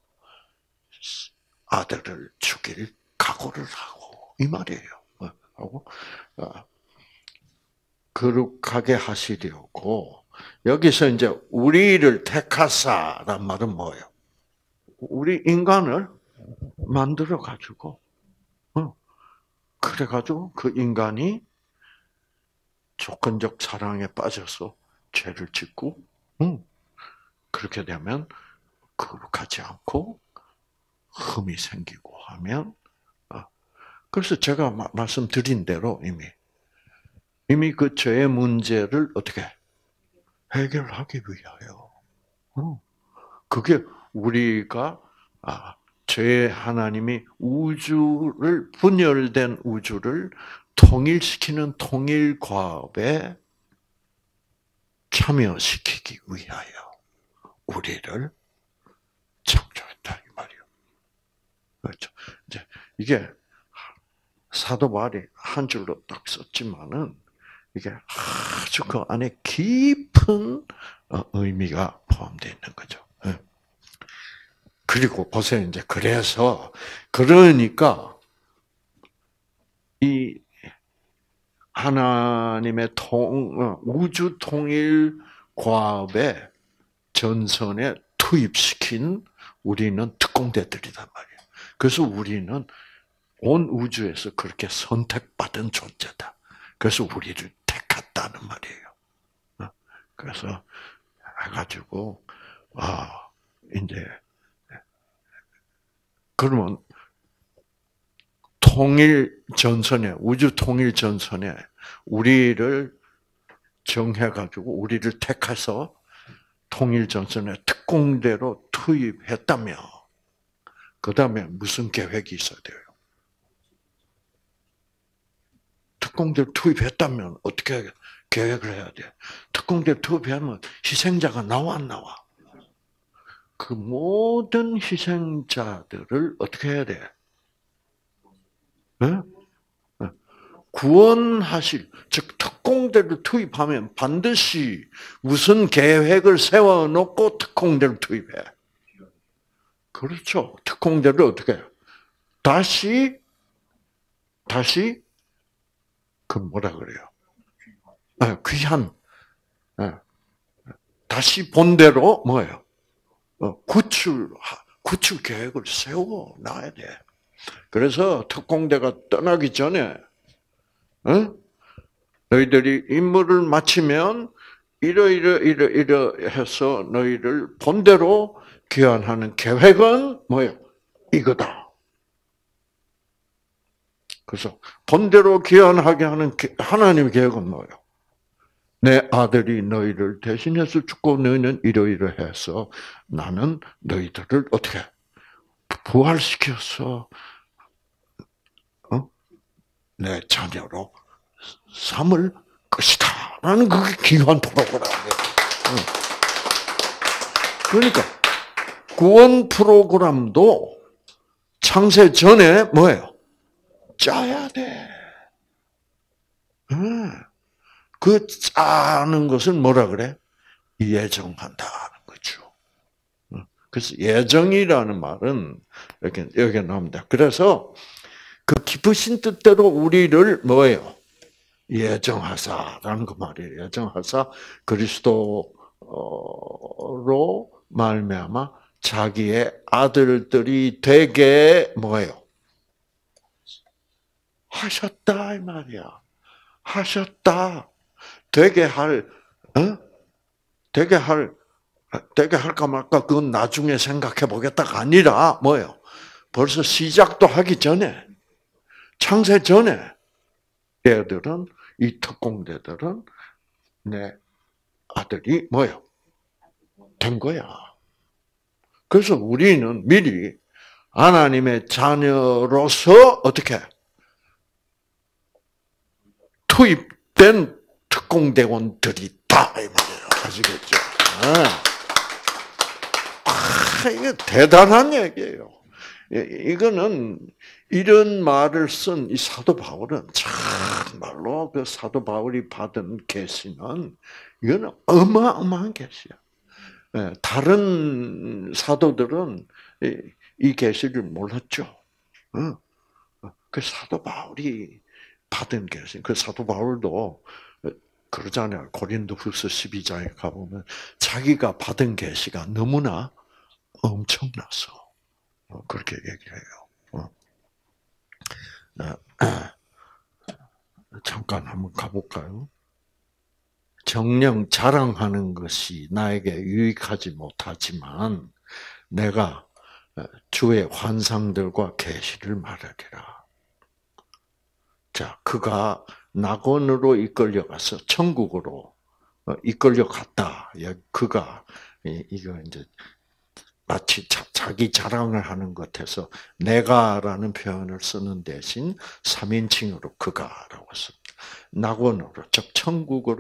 아들을 죽일 각오를 하고 이 말이에요. 하고 거룩하게 하시려고 여기서 이제 우리를 택하사란 말은 뭐예요? 우리 인간을 만들어 가지고 그래 가지고 그 인간이 조건적 사랑에 빠져서 죄를 짓고 그렇게 되면 거룩하지 않고 흠이 생기고 하면 그래서 제가 말씀드린 대로 이미 그 죄의 문제를 어떻게 해결하기 위하여 그게 우리가 죄의 하나님이 분열된 우주를 통일시키는 통일과업에 참여시키기 위하여 우리를 창조했다 이 말이요. 그렇죠. 이제 이게 사도 바울이 한 줄로 딱 썼지만은 이게 아주 그 안에 깊은 의미가 포함되어 있는 거죠. 그리고 보세요. 이제 그러니까 이 하나님의 우주 통일 과업의 전선에 투입시킨 우리는 특공대들이란 말이에요. 그래서 우리는 온 우주에서 그렇게 선택받은 존재다. 그래서 우리를 택했다는 말이에요. 그래서 해가지고 이제 그러면 우주 통일 전선에 우리를 정해가지고 우리를 택해서 통일 전선에 특공대로 투입했다며, 그 다음에 무슨 계획이 있어야 돼요? 특공대를 투입했다면 어떻게 계획을 해야 돼? 특공대 투입하면 희생자가 나와 안 나와? 그 모든 희생자들을 어떻게 해야 돼? 네? 구원하실, 즉 특공대를 투입하면 반드시 무슨 계획을 세워놓고 특공대를 투입해. 그렇죠. 특공대를 어떻게 해요? 다시 그 뭐라 그래요? 귀한 다시 본대로 뭐예요? 구출 계획을 세워 놔야 돼. 그래서 특공대가 떠나기 전에 너희들이 임무를 마치면 이러 해서 너희를 본대로 귀환하는 계획은 뭐예요? 이거다. 그래서 본대로 귀환하게 하는 하나님의 계획은 뭐예요? 내 아들이 너희를 대신해서 죽고 너희는 이러이러해서 나는 너희들을 어떻게 부활시켜서 내 자녀로 삼을 것이다. 라는 그게 귀한 프로그램이에요. 그러니까 구원 프로그램도 창세 전에 뭐예요? 짜야 돼. 그 짜는 것을 뭐라 그래? 예정한다는 거죠. 그래서 예정이라는 말은 여기 나옵니다. 그래서 그 깊으신 뜻대로 우리를 뭐예요? 예정하사라는 그 말이에요. 예정하사 그리스도로 말미암아 자기의 아들들이 되게 뭐예요? 하셨다 이 말이야. 하셨다. 되게 할까 말까 그건 나중에 생각해 보겠다가 아니라 뭐예요? 벌써 시작도 하기 전에 창세 전에 얘들은 이 특공대들은 내 아들이 뭐예요? 된 거야. 그래서 우리는 미리 하나님의 자녀로서 어떻게 투입된 특공대원들이다 이 말이에요. 아시겠죠? 이게 대단한 얘기예요. 이거는 이런 말을 쓴 이 사도 바울은 정말로 그 사도 바울이 받은 계시는 이거는 어마어마한 계시야. 다른 사도들은 이 계시를 몰랐죠. 그 사도 바울이 받은 계시. 그 사도 바울도 그러잖아요. 고린도후서 12장에 가보면 자기가 받은 계시가 너무나 엄청나서 그렇게 얘기해요. 잠깐 한번 가볼까요? 정녕 자랑하는 것이 나에게 유익하지 못하지만 내가 주의 환상들과 계시를 말하리라. 자, 그가 낙원으로 이끌려가서 천국으로 이끌려갔다. 그가 이거 이제 마치 자기 자랑을 하는 것에서 내가라는 표현을 쓰는 대신 3인칭으로 그가라고 씁니다. 낙원으로, 즉 천국으로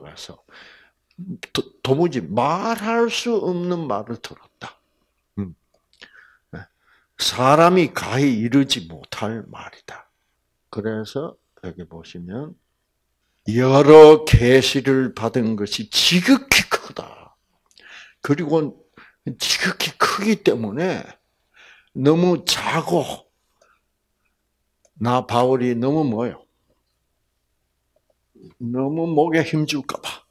이끌려가서 도무지 말할 수 없는 말을 들었다. 사람이 가히 이르지 못할 말이다. 그래서 여기 보시면 여러 계시를 받은 것이 지극히 크다. 그리고 지극히 크기 때문에 너무 작고 나 바울이 너무 뭐요? 너무 목에 힘줄까봐.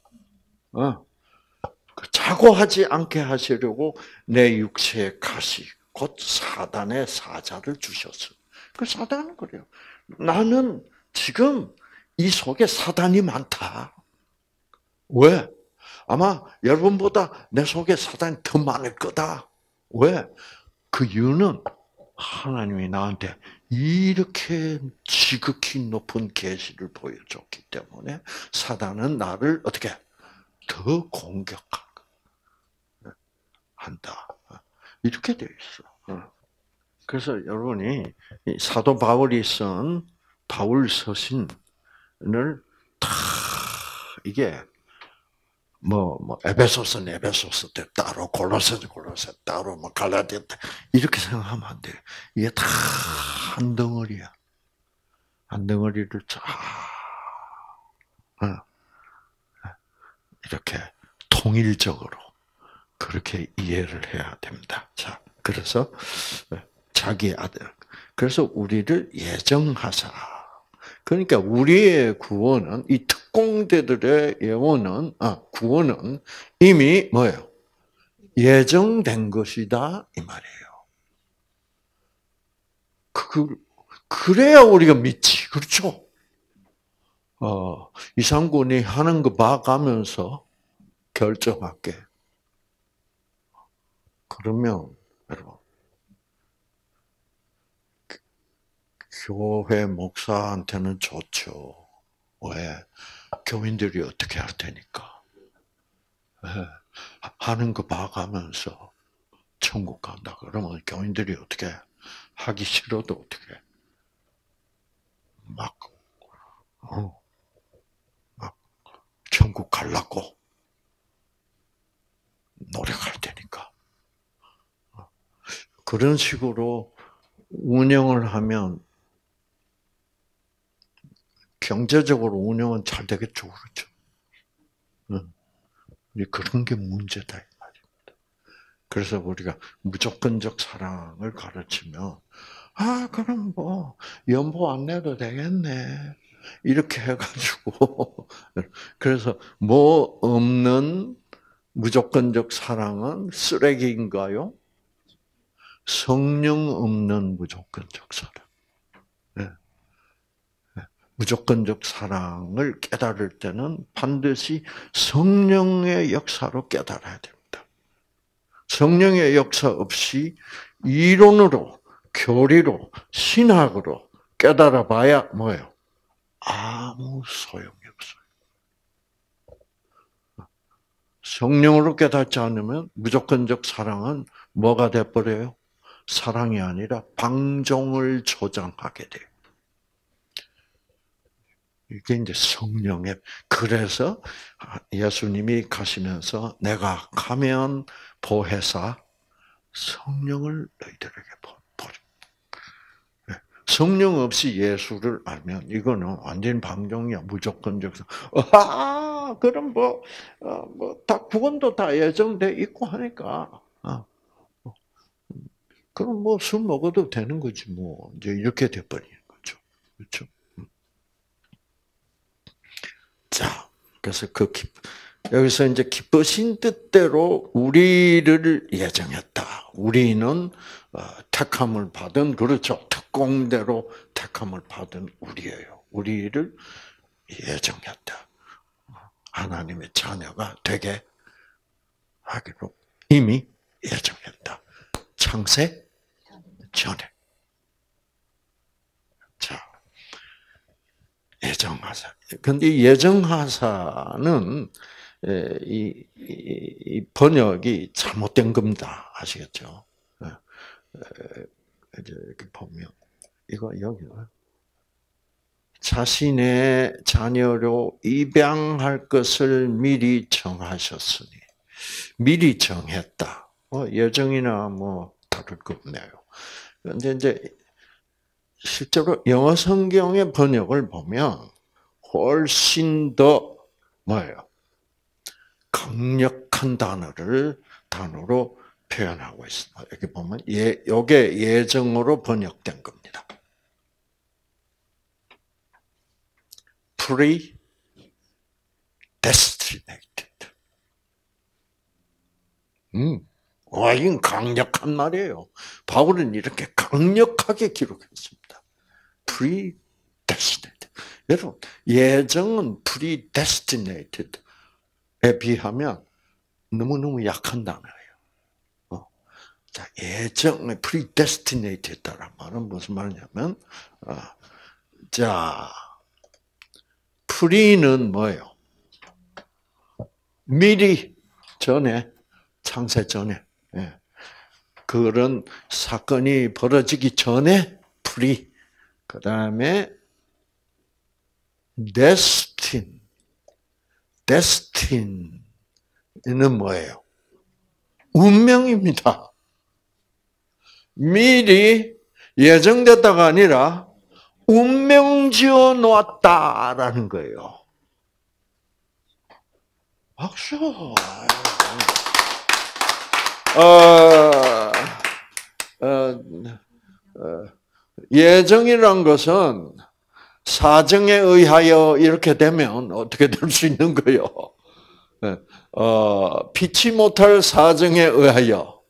자고하지 않게 하시려고 내 육체의 가시, 곧 사단의 사자를 주셨어. 그 사단은 그래요. 나는 지금 이 속에 사단이 많다. 왜? 아마 여러분보다 내 속에 사단이 더 많을 거다. 왜? 그 이유는 하나님이 나한테 이렇게 지극히 높은 계시를 보여줬기 때문에 사단은 나를 어떻게 더 공격한다. 이렇게 되어 있어. 그래서 여러분이 사도 바울이 쓴 바울 서신을 다 이게 에베소서는 에베소서 때 따로, 골로새는 골로새 따로, 갈라디아 때 이렇게 생각하면 안 돼. 이게 다 한 덩어리야. 한 덩어리를 쫙 이렇게 통일적으로 그렇게 이해를 해야 됩니다. 자, 그래서 자기 아들. 그래서 우리를 예정하사. 그러니까 우리의 구원은 이 특공대들의 구원은 이미 뭐예요? 예정된 것이다 이 말이에요. 그래야 우리가 믿지, 그렇죠? 이상군이 하는 거 봐가면서 결정할게. 그러면 여러분 교회 목사한테는 좋죠. 왜? 교인들이 어떻게 할 테니까. 하는 거 봐가면서 천국 간다. 그러면 교인들이 어떻게 하기 싫어도 어떻게 막 천국 가려고 노력할 테니까. 그런 식으로 운영을 하면 경제적으로 운영은 잘 되겠죠, 그렇죠? 그런 게 문제다 이 말입니다. 그래서 우리가 무조건적 사랑을 가르치면 그럼 연보 안 내도 되겠네. 이렇게 해가지고 그래서 없는 무조건적 사랑은 쓰레기인가요? 성령 없는 무조건적 사랑. 네. 무조건적 사랑을 깨달을 때는 반드시 성령의 역사로 깨달아야 됩니다. 성령의 역사 없이 이론으로, 교리로, 신학으로 깨달아 봐야 뭐예요? 아무 소용이 없어요. 성령으로 깨닫지 않으면 무조건적 사랑은 뭐가 돼버려요? 사랑이 아니라 방종을 조장하게 돼요. 이게 이제 성령의, 그래서 예수님이 가시면서 내가 가면 보혜사 성령을 너희들에게 보내. 성령 없이 예수를 알면 이거는 완전 방종이야. 무조건적. 그럼 다 구원도 다 예정돼 있고 하니까. 그럼 술 먹어도 되는 거지 뭐. 이제 이렇게 돼버리는 거죠. 그렇죠? 자, 그래서 여기서 이제 기쁘신 뜻대로 우리를 예정했다. 우리는 택함을 받은, 그렇죠. 특공대로 택함을 받은 우리예요. 우리를 예정했다. 하나님의 자녀가 되게 하기로 이미 예정했다. 창세 전에. 자, 예정하사. 근데 예정하사는 이 번역이 잘못된 겁니다. 아시겠죠? 이제 이렇게 보면 이거 여기 자신의 자녀로 입양할 것을 미리 정하셨으니 미리 정했다. 예정이나 다를 거 없네요. 근데 이제 실제로 영어 성경의 번역을 보면 훨씬 더 뭐예요? 강력한 단어로 표현하고 있습니다. 여기 보면 요게 예정으로 번역된 겁니다. predestinated. 와, 이건 강력한 말이에요. 바울은 이렇게 강력하게 기록했습니다. predestinated. 여러분, 예정은 predestinated에 비하면 너무너무 약한 단어예요. 자, 예정에 predestinated라는 말은 무슨 말이냐면, 자, pre는 뭐예요? 미리 전에, 창세 전에, 그런 사건이 벌어지기 전에 pre, 그 다음에 destin은 뭐예요? 운명입니다. 미리 예정됐다가 아니라 운명 지어 놓았다라는 거예요. 박수. 예정이란 것은 사정에 의하여 이렇게 되면 어떻게 될 수 있는 거예요? 피치 못할 사정에 의하여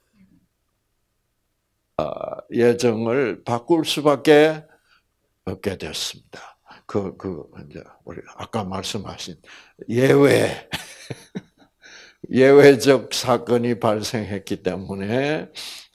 예정을 바꿀 수밖에 없게 됐습니다. 이제 우리 아까 말씀하신 예외적 사건이 발생했기 때문에,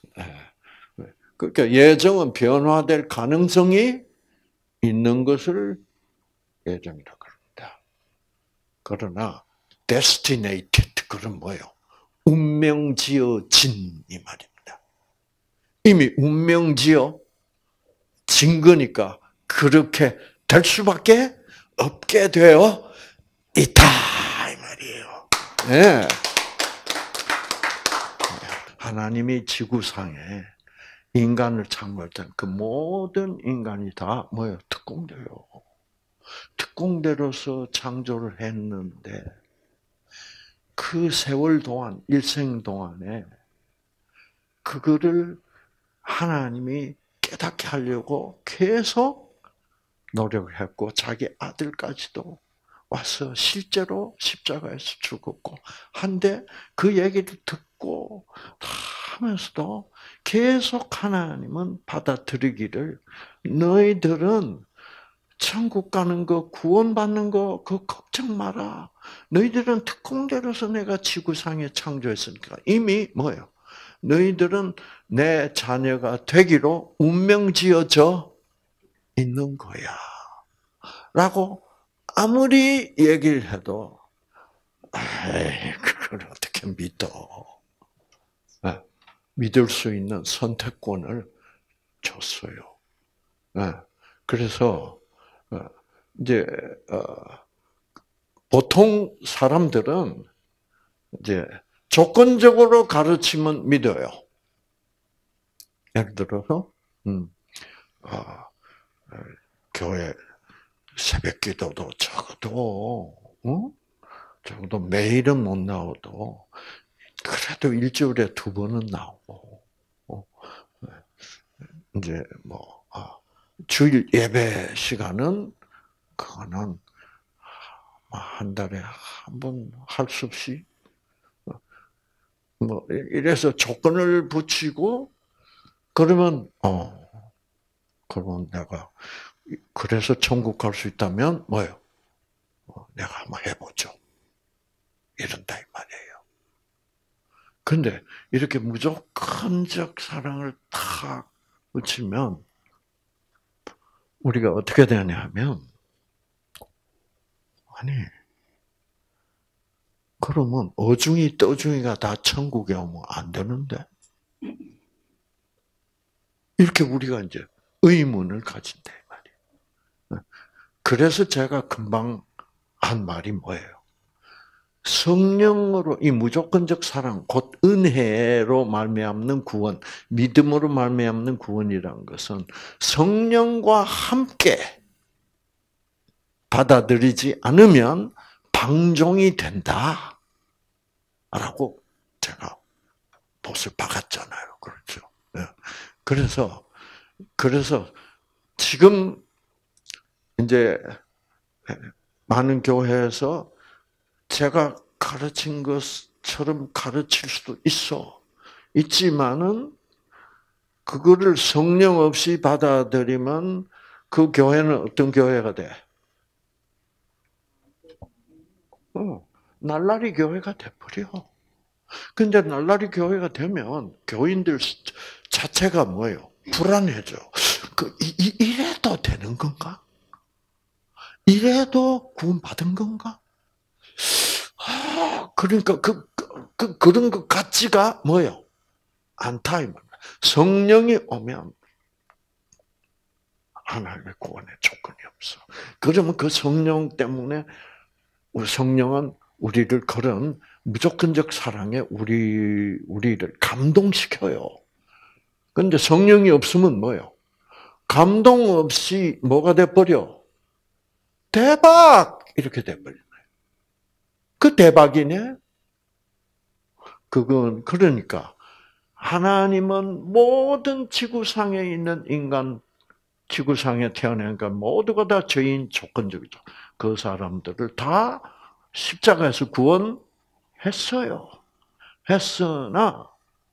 그러니까 예정은 변화될 가능성이 있는 것을 예정이라고 합니다. 그러나 destinated, 그건 뭐예요? 운명지어진 이 말입니다. 이미 운명지어 진 거니까 그렇게 될 수밖에 없게 되어 있다 이 말이에요. 네. 하나님이 지구상에 인간을 창조할 때 그 모든 인간이 다 뭐예요? 특공대요. 특공대로서 창조를 했는데 그 세월 동안, 일생 동안에 그거를 하나님이 깨닫게 하려고 계속 노력을 했고 자기 아들까지도 와서 실제로 십자가에서 죽었고 한데 그 얘기를 듣고 하면서도 계속 하나님은 받아들이기를 너희들은 천국 가는 거 구원받는 거 그거 걱정 마라. 너희들은 특공대로서 내가 지구상에 창조했으니까 이미 뭐예요? 너희들은 내 자녀가 되기로 운명 지어져 있는 거야. 라고 아무리 얘기를 해도 그걸 어떻게 믿어. 믿을 수 있는 선택권을 줬어요. 그래서 이제 보통 사람들은 이제 조건적으로 가르치면 믿어요. 예를 들어서 교회 새벽기도도 적어도 매일은 못 나와도 그래도 일주일에 2번은 나오고 이제 주일 예배 시간은 그거는 한 달에 한 번 할 수 없이 이래서 조건을 붙이고 그러면 그러면 내가 그래서 천국 갈 수 있다면 뭐예요? 내가 한번 해보죠. 이런다 이 말이에요. 근데 이렇게 무조건적 사랑을 탁 붙이면 우리가 어떻게 되냐 하면 아니 그러면 어중이 떠중이가 다 천국에 오면 안 되는데 이렇게 우리가 이제 의문을 가진다 이 말이에요. 그래서 제가 금방 한 말이 뭐예요? 성령으로 이 무조건적 사랑, 곧 은혜로 말미암는 구원, 믿음으로 말미암는 구원이라는 것은 성령과 함께 받아들이지 않으면 방종이 된다. 라고 제가 못을 박았잖아요. 그렇죠. 그래서 지금 이제 많은 교회에서 제가 가르친 것처럼 가르칠 수도 있지만은 그거를 성령 없이 받아들이면 그 교회는 어떤 교회가 돼? 날라리 교회가 돼버려. 근데 날라리 교회가 되면 교인들 자체가 뭐예요? 불안해져. 이래도 되는 건가? 이래도 구원받은 건가? 그러니까 그런 것 같지가 뭐예요? 않다 이 말이야. 성령이 오면 하나님의 구원의 조건이 없어. 그러면 그 성령 때문에 성령은 우리를 그런 무조건적 사랑에 우리를 감동시켜요. 그런데 성령이 없으면 뭐예요? 감동 없이 뭐가 돼버려? 대박! 이렇게 돼버리네. 그 대박이네? 그건, 그러니까, 하나님은 모든 지구상에 있는 인간, 지구상에 태어나니까 모두가 다 죄인 조건적이죠. 그 사람들을 다 십자가에서 구원했어요. 했으나,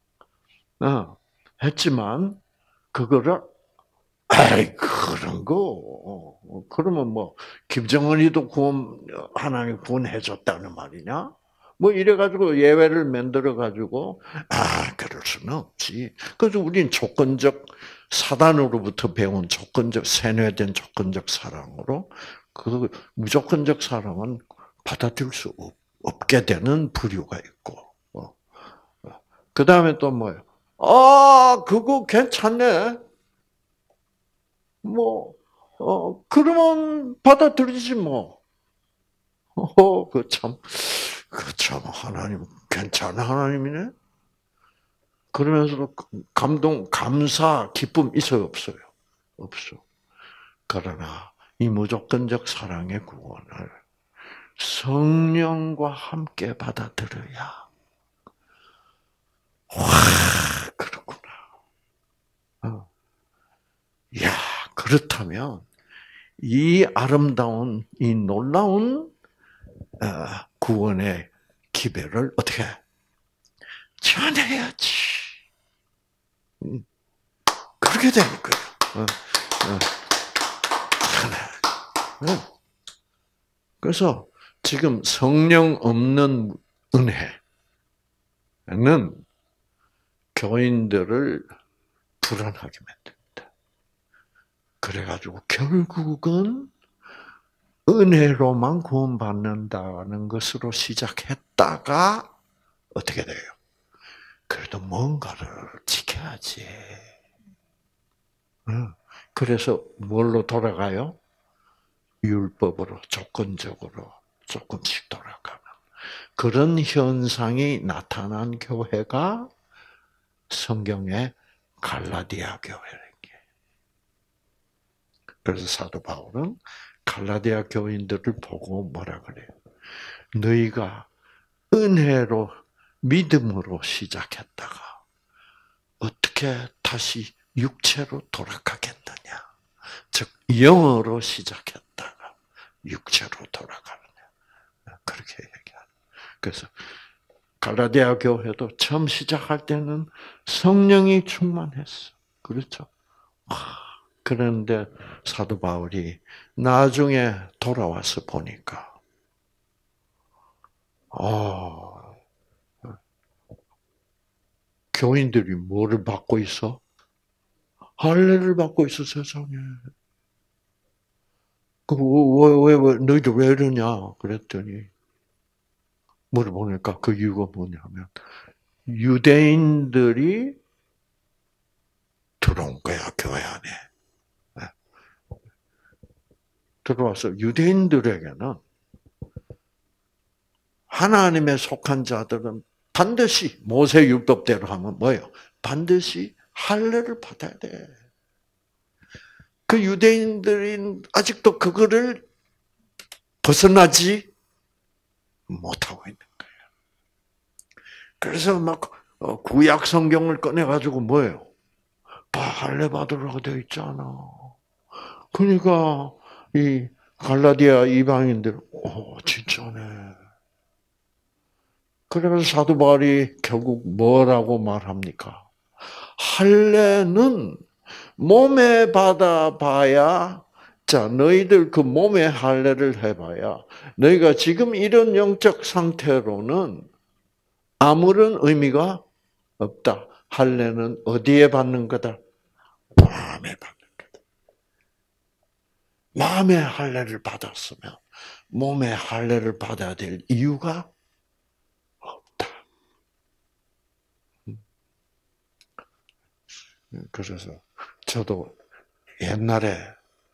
했지만, 그거를 아이, 그런 거. 그러면 뭐, 김정은이도 하나님 구원해줬다는 말이냐? 뭐, 이래가지고 예외를 만들어가지고, 그럴 수는 없지. 그래서 우린 조건적, 사단으로부터 배운 세뇌된 조건적 사랑으로, 그 무조건적 사랑은 받아들일 수 없게 되는 부류가 있고, 그 다음에 또 뭐예요? 그거 괜찮네. 그러면 받아들이지 뭐. 하나님, 괜찮은 하나님이네? 그러면서도 감사, 기쁨 있어요, 없어요? 없어. 그러나, 이 무조건적 사랑의 구원을 성령과 함께 받아들여야, 와, 그렇구나. 야, 그렇다면, 이 아름다운, 이 놀라운 구원의 기별을 어떻게 전해야지. 그렇게 되는 거예요. 그래서 지금 성령 없는 은혜는 교인들을 불안하게 만든다. 그래가지고 결국은 은혜로만 구원받는다는 것으로 시작했다가 어떻게 돼요? 그래도 뭔가를 지켜야지. 그래서 뭘로 돌아가요? 율법으로, 조건적으로 조금씩 돌아가는 그런 현상이 나타난 교회가 성경의 갈라디아 교회라는 게. 그래서 사도 바울은 갈라디아 교인들을 보고 뭐라 그래요? 너희가 은혜로 믿음으로 시작했다가 어떻게 다시 육체로 돌아가겠느냐? 즉 영으로 시작했다가 육체로 돌아가느냐? 그렇게 얘기하는. 그래서 갈라디아 교회도 처음 시작할 때는 성령이 충만했어. 그렇죠? 그런데 사도 바울이 나중에 돌아와서 보니까, 교인들이 뭐를 받고 있어? 할례를 받고 있어, 세상에. 너희들 왜 이러냐? 그랬더니, 물어보니까 그 이유가 뭐냐면, 유대인들이 들어온 거야, 교회 안에. 들어와서 유대인들에게는 하나님의 속한 자들은 반드시 모세 율법대로 하면 뭐예요? 반드시 할례를 받아야 돼. 그 유대인들은 아직도 그거를 벗어나지 못하고 있는 거예요. 그래서 막 구약 성경을 꺼내가지고 뭐예요? 할례 받으라고 되어 있잖아. 그러니까 이 갈라디아 이방인들, 진짜네. 그래서 사도 바울이 결국 뭐라고 말합니까? 할례는 몸에 받아봐야, 자, 너희들 그 몸에 할례를 해봐야, 너희가 지금 이런 영적 상태로는 아무런 의미가 없다. 할례는 어디에 받는 거다? 마음에 받는 거다. 마음의 할례를 받았으면 몸의 할례를 받아야 될 이유가 없다. 그래서 저도 옛날에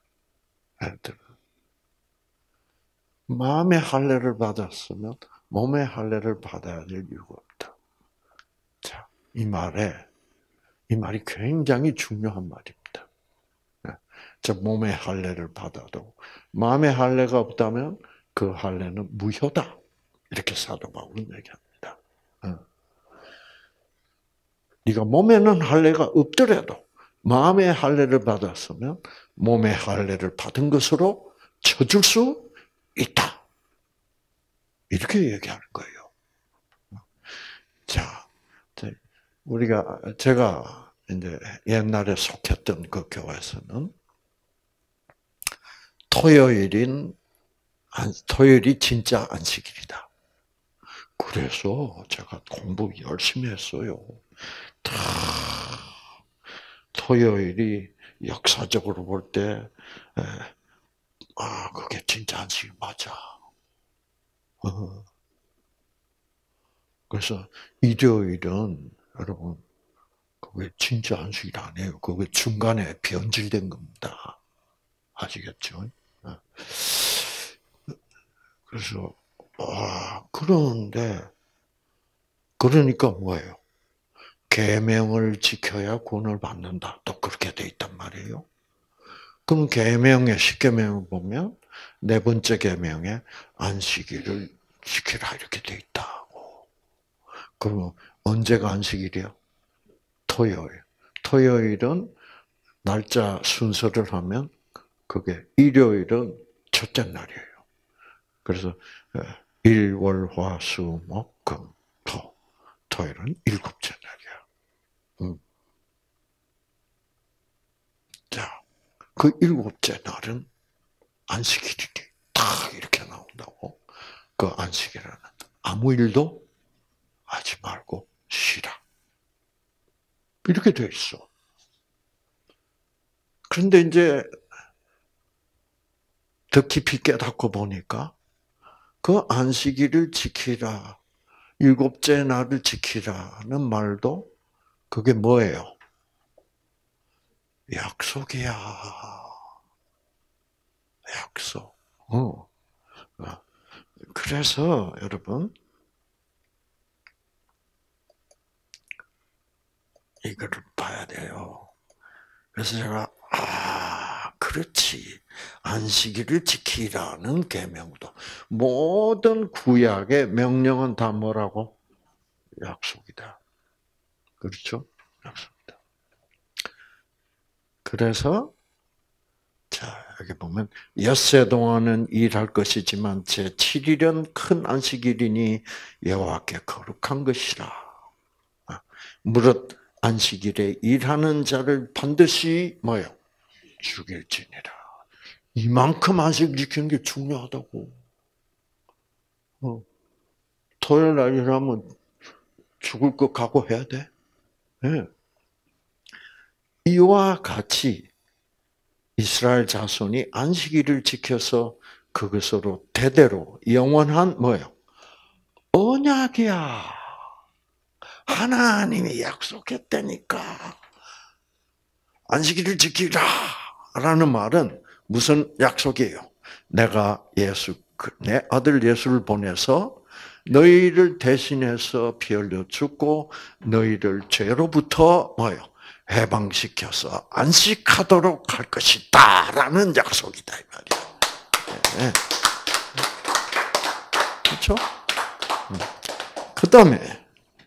마음의 할례를 받았으면 몸의 할례를 받아야 될 이유가 없다. 자, 이 말이 굉장히 중요한 말입니다. 저 몸의 할례를 받아도 마음의 할례가 없다면 그 할례는 무효다. 이렇게 사도 바울은 얘기합니다. 네가 몸에는 할례가 없더라도 마음의 할례를 받았으면 몸의 할례를 받은 것으로 쳐줄 수 있다. 이렇게 얘기하는 거예요. 자, 제가 이제 옛날에 속했던 그 교회에서는 토요일이 진짜 안식일이다. 그래서 제가 공부 열심히 했어요. 다 토요일이 역사적으로 볼 때, 그게 진짜 안식일 맞아. 그래서 일요일은 여러분 그게 진짜 안식일 아니에요. 그게 중간에 변질된 겁니다. 아시겠죠? 그래서 그러니까 뭐예요? 계명을 지켜야 구원을 받는다. 또 그렇게 돼 있단 말이에요. 그럼 계명의 10계명을 보면 네 번째 계명에 안식일을 지키라 이렇게 돼 있다고. 그러면 언제가 안식일이야? 토요일. 토요일은 날짜 순서를 하면 그게 일요일은 첫째 날이에요. 그래서 일, 월, 화, 수, 목, 금, 토. 토요일은 일곱째 날이야. 자, 그 일곱째 날은 안식일이 딱 이렇게 나온다고. 그 안식일에는 아무 일도 하지 말고 쉬라. 이렇게 돼 있어. 그런데 이제 더 깊이 깨닫고 보니까 그 안식일을 지키라, 일곱째 날을 지키라는 말도 그게 뭐예요? 약속이야. 약속. 그래서 여러분 이거를 봐야 돼요. 그래서 제가 그렇지. 안식일을 지키라는 계명도 모든 구약의 명령은 다 뭐라고? 약속이다. 그렇죠? 약속이다. 그래서 자, 여기 보면 엿새 동안은 일할 것이지만 제 7일은 큰 안식일이니 여호와께 거룩한 것이라. 무릇 안식일에 일하는 자를 반드시 뭐요? 죽일지니라. 이만큼 안식 지키는 게 중요하다고. 토요일 날 일하면 죽을 것 각오해야 돼. 네. 이와 같이 이스라엘 자손이 안식일을 지켜서 그것으로 대대로 영원한 뭐예요? 언약이야. 하나님이 약속했다니까. 안식일을 지키라. 라는 말은 무슨 약속이에요? 내가 내 아들 예수를 보내서 너희를 대신해서 피 흘려 죽고 너희를 죄로부터 뭐요? 해방시켜서 안식하도록 할 것이다라는 약속이다 이 말이야. 네. 그렇죠? 그다음에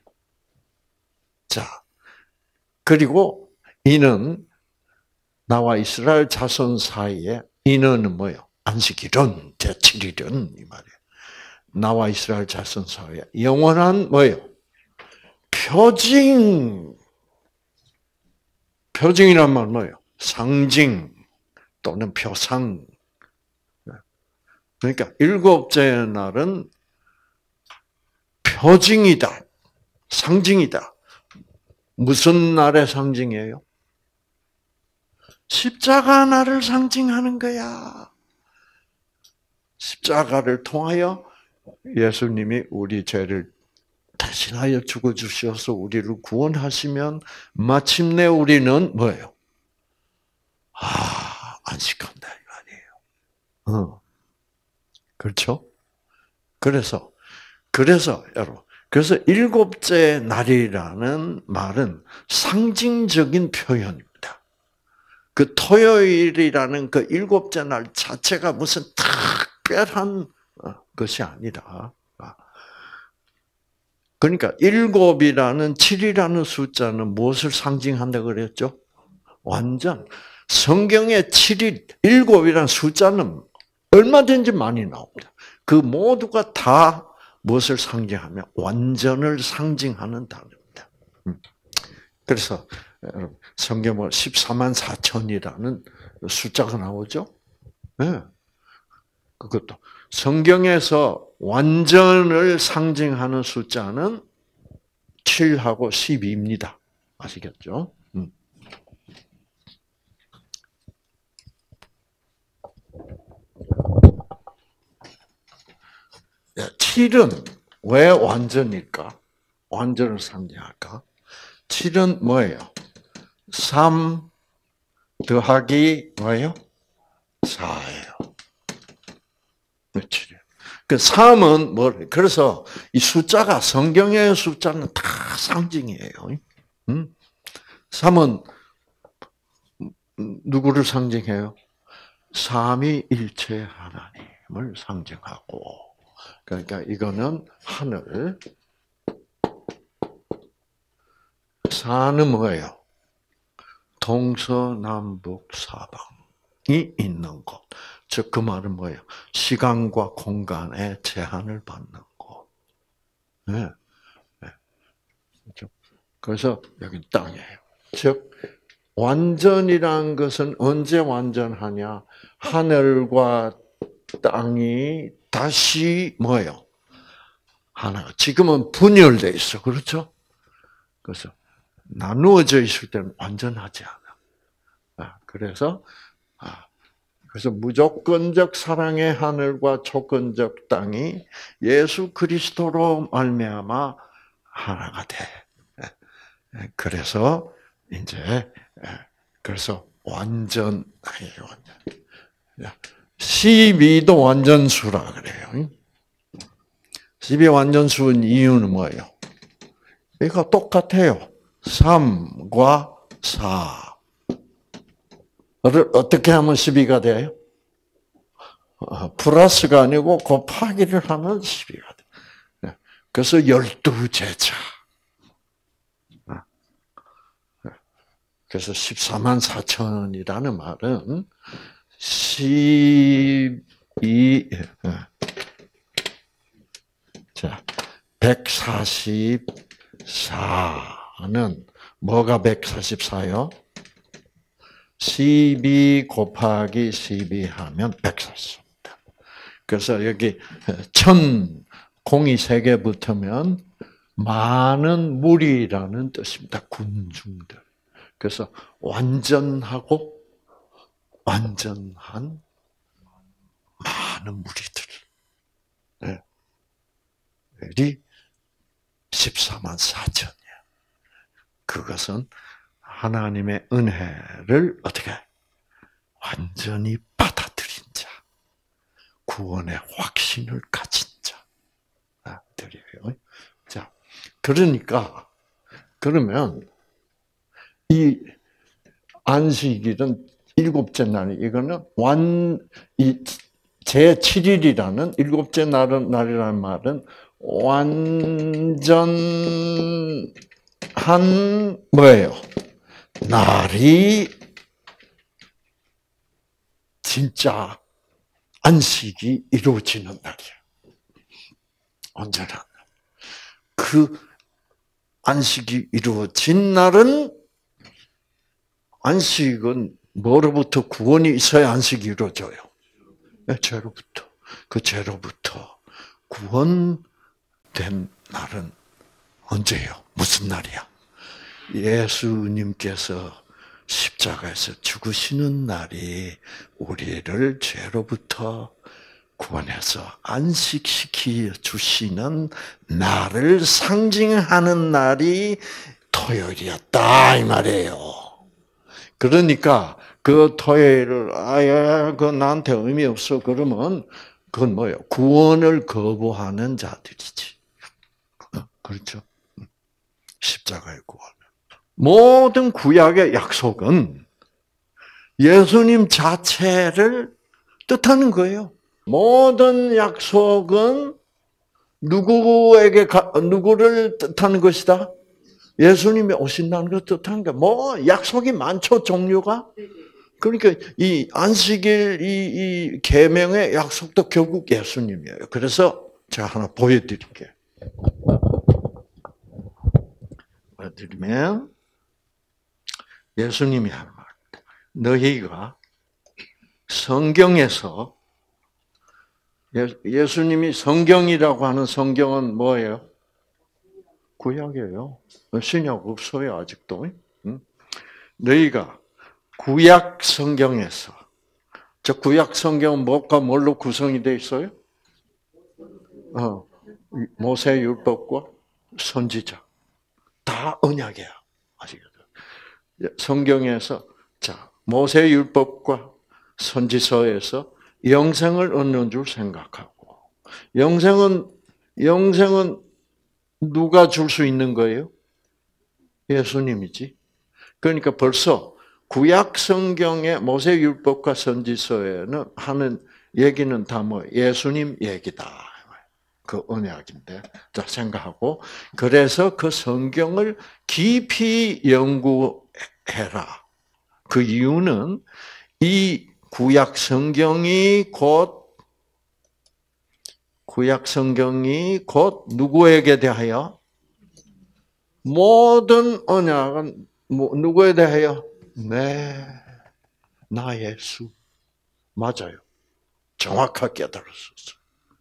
자 그리고 이는 나와 이스라엘 자손 사이에 이는 뭐요? 안식일은 제7일은 이 말이에요. 나와 이스라엘 자손 사이에 영원한 뭐요? 표징이란 말 뭐예요? 상징 또는 표상. 그러니까 일곱째 날은 표징이다. 상징이다. 무슨 날의 상징이에요? 십자가 날을 상징하는 거야. 십자가를 통하여 예수님이 우리 죄를 대신하여 죽어주셔서 우리를 구원하시면 마침내 우리는 뭐예요? 안식한다 이 말이에요. 그렇죠? 그래서 여러분, 그래서 일곱째 날이라는 말은 상징적인 표현입니다. 그 토요일이라는 그 일곱째 날 자체가 무슨 특별한 것이 아니다. 그러니까 일곱이라는 7이라는 숫자는 무엇을 상징한다고 그랬죠? 완전. 성경에 7이, 7이라는 숫자는 얼마든지 많이 나옵니다. 그 모두가 다 무엇을 상징하며 완전을 상징하는 단어입니다. 그래서 성경에 14만 4천이라는 숫자가 나오죠. 네. 그것도 성경에서 완전을 상징하는 숫자는 7하고 12입니다. 아시겠죠? 7은 왜 완전일까? 완전을 상징할까? 7은 뭐예요? 3 더하기 뭐예요? 4예요. 7이에요. 그 3은 뭐, 그래서 이 숫자가, 성경의 숫자는 다 상징이에요. 3은 누구를 상징해요? 삼위일체 하나님을 상징하고, 그러니까 이거는 하늘, 4는 뭐예요? 동서남북 사방이 있는 곳. 즉, 그 말은 뭐예요? 시간과 공간의 제한을 받는 곳. 네. 네. 그래서 여기 땅이에요. 즉, 완전이란 것은 언제 완전하냐? 하늘과 땅이 다시 뭐예요? 하나가. 지금은 분열돼 있어. 그렇죠? 그래서 나누어져 있을 때는 완전하지 않아. 그래서 무조건적 사랑의 하늘과 조건적 땅이 예수 그리스도로 말미암아 하나가 돼. 그래서 이제 완전 12도 완전수라 그래요. 12 완전수인 이유는 뭐예요? 이거 똑같아요. 3과 4를 어떻게 하면 12가 돼요? 플러스가 아니고 곱하기를 하면 12가 돼요. 그래서 12제자. 그래서 14만 4천이라는 말은 144는 뭐가 144요? 12 곱하기 12 하면 144입니다. 그래서 여기 공이 3개 붙으면 많은 무리라는 뜻입니다. 군중들. 그래서 완전하고 완전한 많은 무리들. 이 14만 4천이야. 그것은 하나님의 은혜를 어떻게 완전히 받아들인 자, 구원의 확신을 가진 자들이 그러니까 그러면 이 안식일은 일곱째 날 이거는 이 제7일이라는 일곱째 날이라는 말은 완전한 뭐예요? 날이 진짜 안식이 이루어지는 날이에요. 언제나. 그 안식이 이루어진 날은 안식은 뭐로부터 구원이 있어야 안식이 이루어져요? 죄로부터. 그 죄로부터 구원된 날은 언제예요? 무슨 날이야? 예수님께서 십자가에서 죽으시는 날이 우리를 죄로부터 구원해서 안식시켜 주시는 날을 상징하는 날이 토요일이었다 이 말이에요. 그러니까 그 토요일을 그 나한테 의미 없어 그러면 그건 뭐예요? 구원을 거부하는 자들이지. 그렇죠? 십자가의 구원. 모든 구약의 약속은 예수님 자체를 뜻하는 거예요. 모든 약속은 누구를 뜻하는 것이다? 예수님이 오신다는 걸 뜻하는 거야. 뭐 약속이 많죠, 종류가. 그러니까 이 안식일 이 계명의 약속도 결국 예수님이에요. 그래서 제가 하나 보여드릴게요. 보여드리면 예수님이 하는 말. 너희가 성경에서 예수님이 성경이라고 하는 성경은 뭐예요? 구약이에요. 신약 없어요 아직도. 너희가 구약 성경에서 저 구약 성경은 뭐가 뭘로 구성이 되어 있어요? 모세 율법과 선지자 다 언약이야. 아시겠죠? 성경에서 자 모세 율법과 선지서에서 영생을 얻는 줄 생각하고 영생은 누가 줄 수 있는 거예요? 예수님이지. 그러니까 벌써 구약 성경의 모세 율법과 선지서에는 하는 얘기는 다 뭐 예수님 얘기다. 그 언약인데. 자, 생각하고 그래서 그 성경을 깊이 연구해라. 그 이유는 이 구약 성경이 곧 누구에게 대하여? 모든 언약은 누구에 대하여? 네, 나 예수. 맞아요. 정확하게 깨달았었어.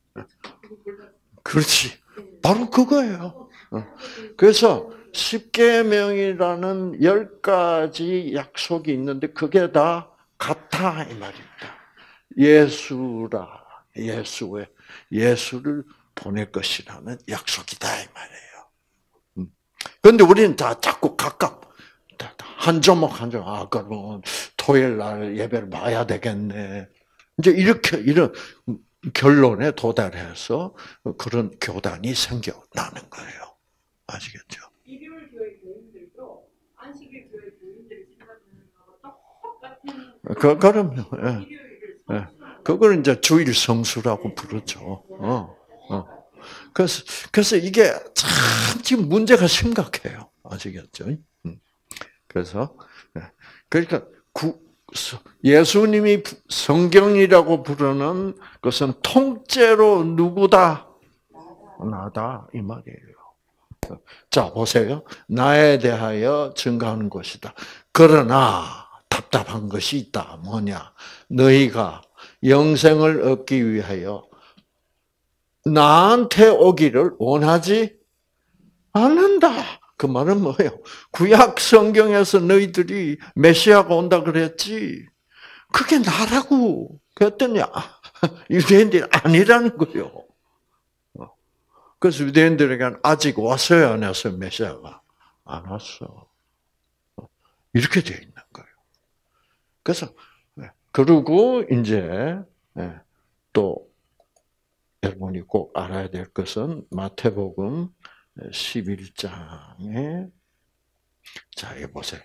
그렇지. 바로 그거예요. 그래서 십계명이라는 10가지 약속이 있는데 그게 다 같아 이 말입니다. 예수를 보낼 것이라는 약속이다 이 말이에요. 그런데 우리는 다 자꾸 각각 한 조목 한 조목 그러면 토요일 날 예배를 봐야 되겠네. 이제 이런 결론에 도달해서 그런 교단이 생겨나는 거예요. 아시겠죠? 일요일 교회 교인들도 안식일 교회 교인들이 생각하는 거하고 똑같은. 그럼요. 예. 그걸 이제 주일 성수라고 부르죠. 그래서 이게 참 지금 문제가 심각해요. 아시겠죠? 그래서 그러니까 예수님이 성경이라고 부르는 것은 통째로 누구다? 나다 이 말이에요. 자 보세요. 나에 대하여 증거하는 것이다. 그러나 답답한 것이 있다. 뭐냐? 너희가 영생을 얻기 위하여 나한테 오기를 원하지 않는다. 그 말은 뭐예요? 구약 성경에서 너희들이 메시아가 온다 그랬지. 그게 나라고. 그랬더니 유대인들이 아니라는 거예요. 그래서 유대인들에게는 아직 왔어요, 안 왔어요? 메시아가 안 왔어. 이렇게 되어 있는 거예요. 그래서 그리고 이제 또 여러분이 꼭 알아야 될 것은 마태복음 11장에 자, 여기 보세요.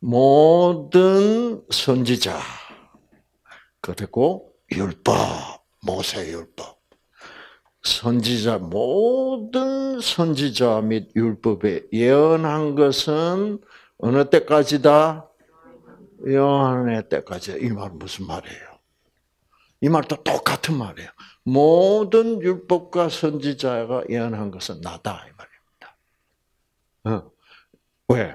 모든 선지자 그리고 율법, 모세율법. 선지자 모든 선지자 및 율법에 예언한 것은 어느 때까지다? 요한의 때까지. 이 말은 무슨 말이에요? 이 말도 똑같은 말이에요. 모든 율법과 선지자가 예언한 것은 나다 이 말입니다. 왜?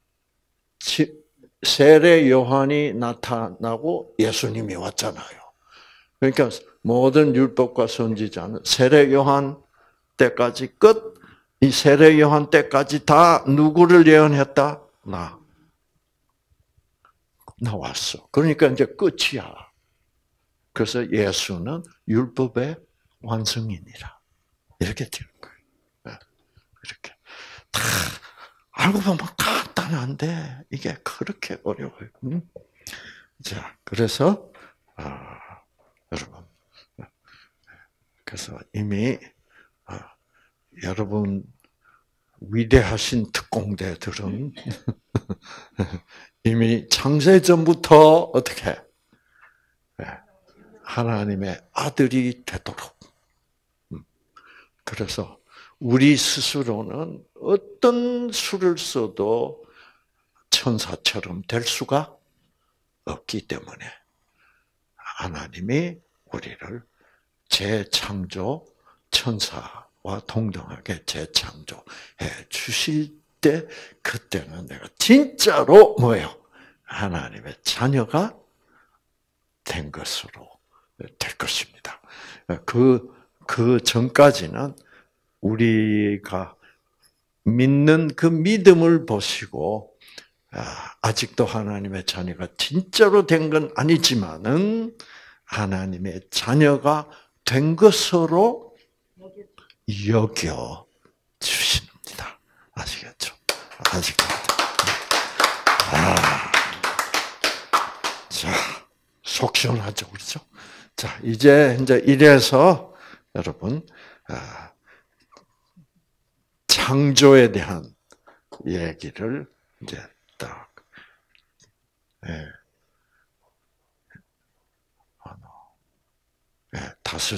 세례 요한이 나타나고 예수님이 왔잖아요. 그러니까 모든 율법과 선지자는 세례 요한 때까지 끝. 이 세례 요한 때까지 다 누구를 예언했다? 나 왔어. 그러니까 이제 끝이야. 그래서 예수는 율법의 완성이니라. 이렇게 되는 거예요. 이렇게 다 알고 보면 간단한데 이게 그렇게 어려워요. 자, 그래서 여러분, 그래서 이미 여러분 위대하신 특공대들은 이미 창세 전부터 어떻게 하나님의 아들이 되도록. 그래서 우리 스스로는 어떤 수를 써도 천사처럼 될 수가 없기 때문에 하나님이 우리를 재창조 천사와 동등하게 재창조해 주실 때 그때는 내가 진짜로 뭐예요? 하나님의 자녀가 된 것으로 될 것입니다. 그 전까지는 우리가 믿는 그 믿음을 보시고 아직도 하나님의 자녀가 진짜로 된 건 아니지만은 하나님의 자녀가 된 것으로 여겨 주십니다. 아시겠죠? 자, 속 시원하죠, 그렇죠? 자, 이제 이래서 여러분 창조에 대한 얘기를 이제 딱 다섯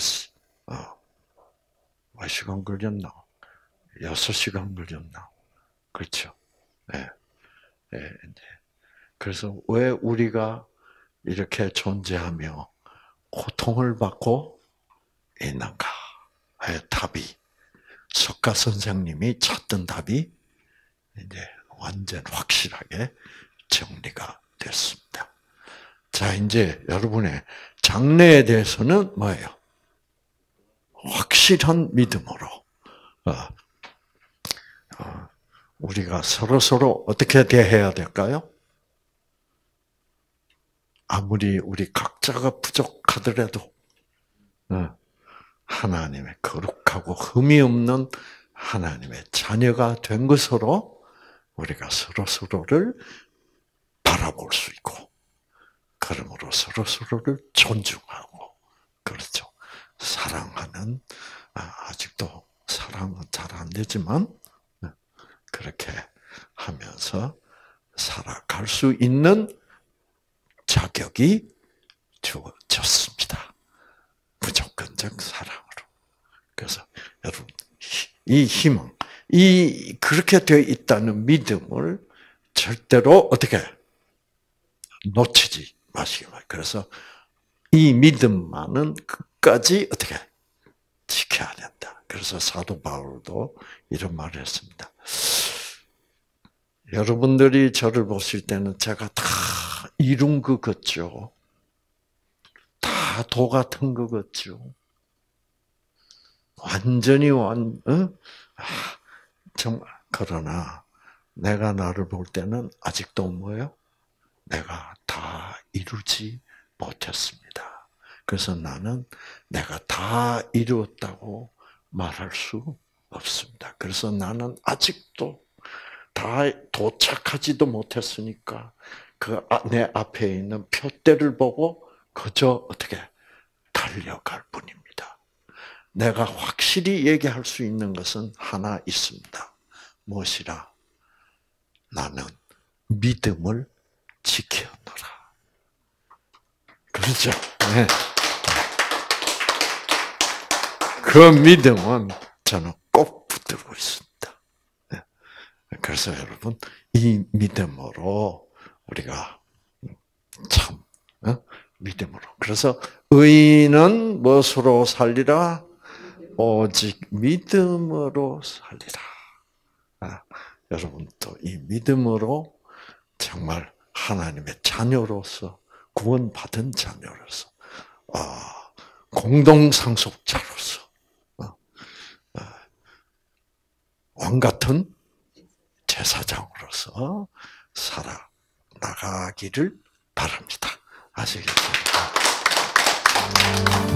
몇 시간 걸렸나? 6시간 걸렸나? 그렇죠? 그래서 왜 우리가 이렇게 존재하며 고통을 받고 있는가? 답이 석가 선생님이 찾던 답이 이제 완전 확실하게 정리가 됐습니다. 자, 이제 여러분의 장래에 대해서는 뭐예요? 확실한 믿음으로 우리가 서로 어떻게 대해야 될까요? 아무리 우리 각자가 부족하더라도 하나님의 거룩하고 흠이 없는 하나님의 자녀가 된 것으로 우리가 서로를 바라볼 수 있고 그러므로 서로를 존중하고 그렇죠. 사랑하는 아직도 사랑은 잘 안 되지만 그렇게 하면서 살아갈 수 있는 자격이 주어졌습니다. 무조건적 사랑으로. 그래서 여러분 이 희망, 그렇게 되어 있다는 믿음을 절대로 어떻게 놓치지 마시기 바랍니다. 그래서 이 믿음만은 끝까지 어떻게 지켜야 된다. 그래서 사도 바울도 이런 말을 했습니다. 여러분들이 저를 보실 때는 제가 다 이룬 것 같죠. 다 도 같은 것 같죠. 완전히 정말 그러나 내가 나를 볼 때는 아직도 뭐예요? 내가 다 이루지 못했습니다. 그래서 나는 내가 다 이루었다고 말할 수 없습니다. 그래서 나는 아직도 다 도착하지도 못했으니까 내 앞에 있는 표대를 보고 그저 어떻게 달려갈 뿐입니다. 내가 확실히 얘기할 수 있는 것은 하나 있습니다. 무엇이라? 나는 믿음을 지켜노라. 그렇죠? 네. 그 믿음은 저는 꼭 붙들고 있습니다. 네. 그래서 여러분, 이 믿음으로 우리가 참, 믿음으로. 그래서 의인은 무엇으로 살리라? 오직 믿음으로 살리라. 여러분도 이 믿음으로 정말 하나님의 자녀로서, 구원받은 자녀로서, 공동상속자로서, 왕 같은 제사장으로서 살아나가기를 바랍니다. 아시겠죠?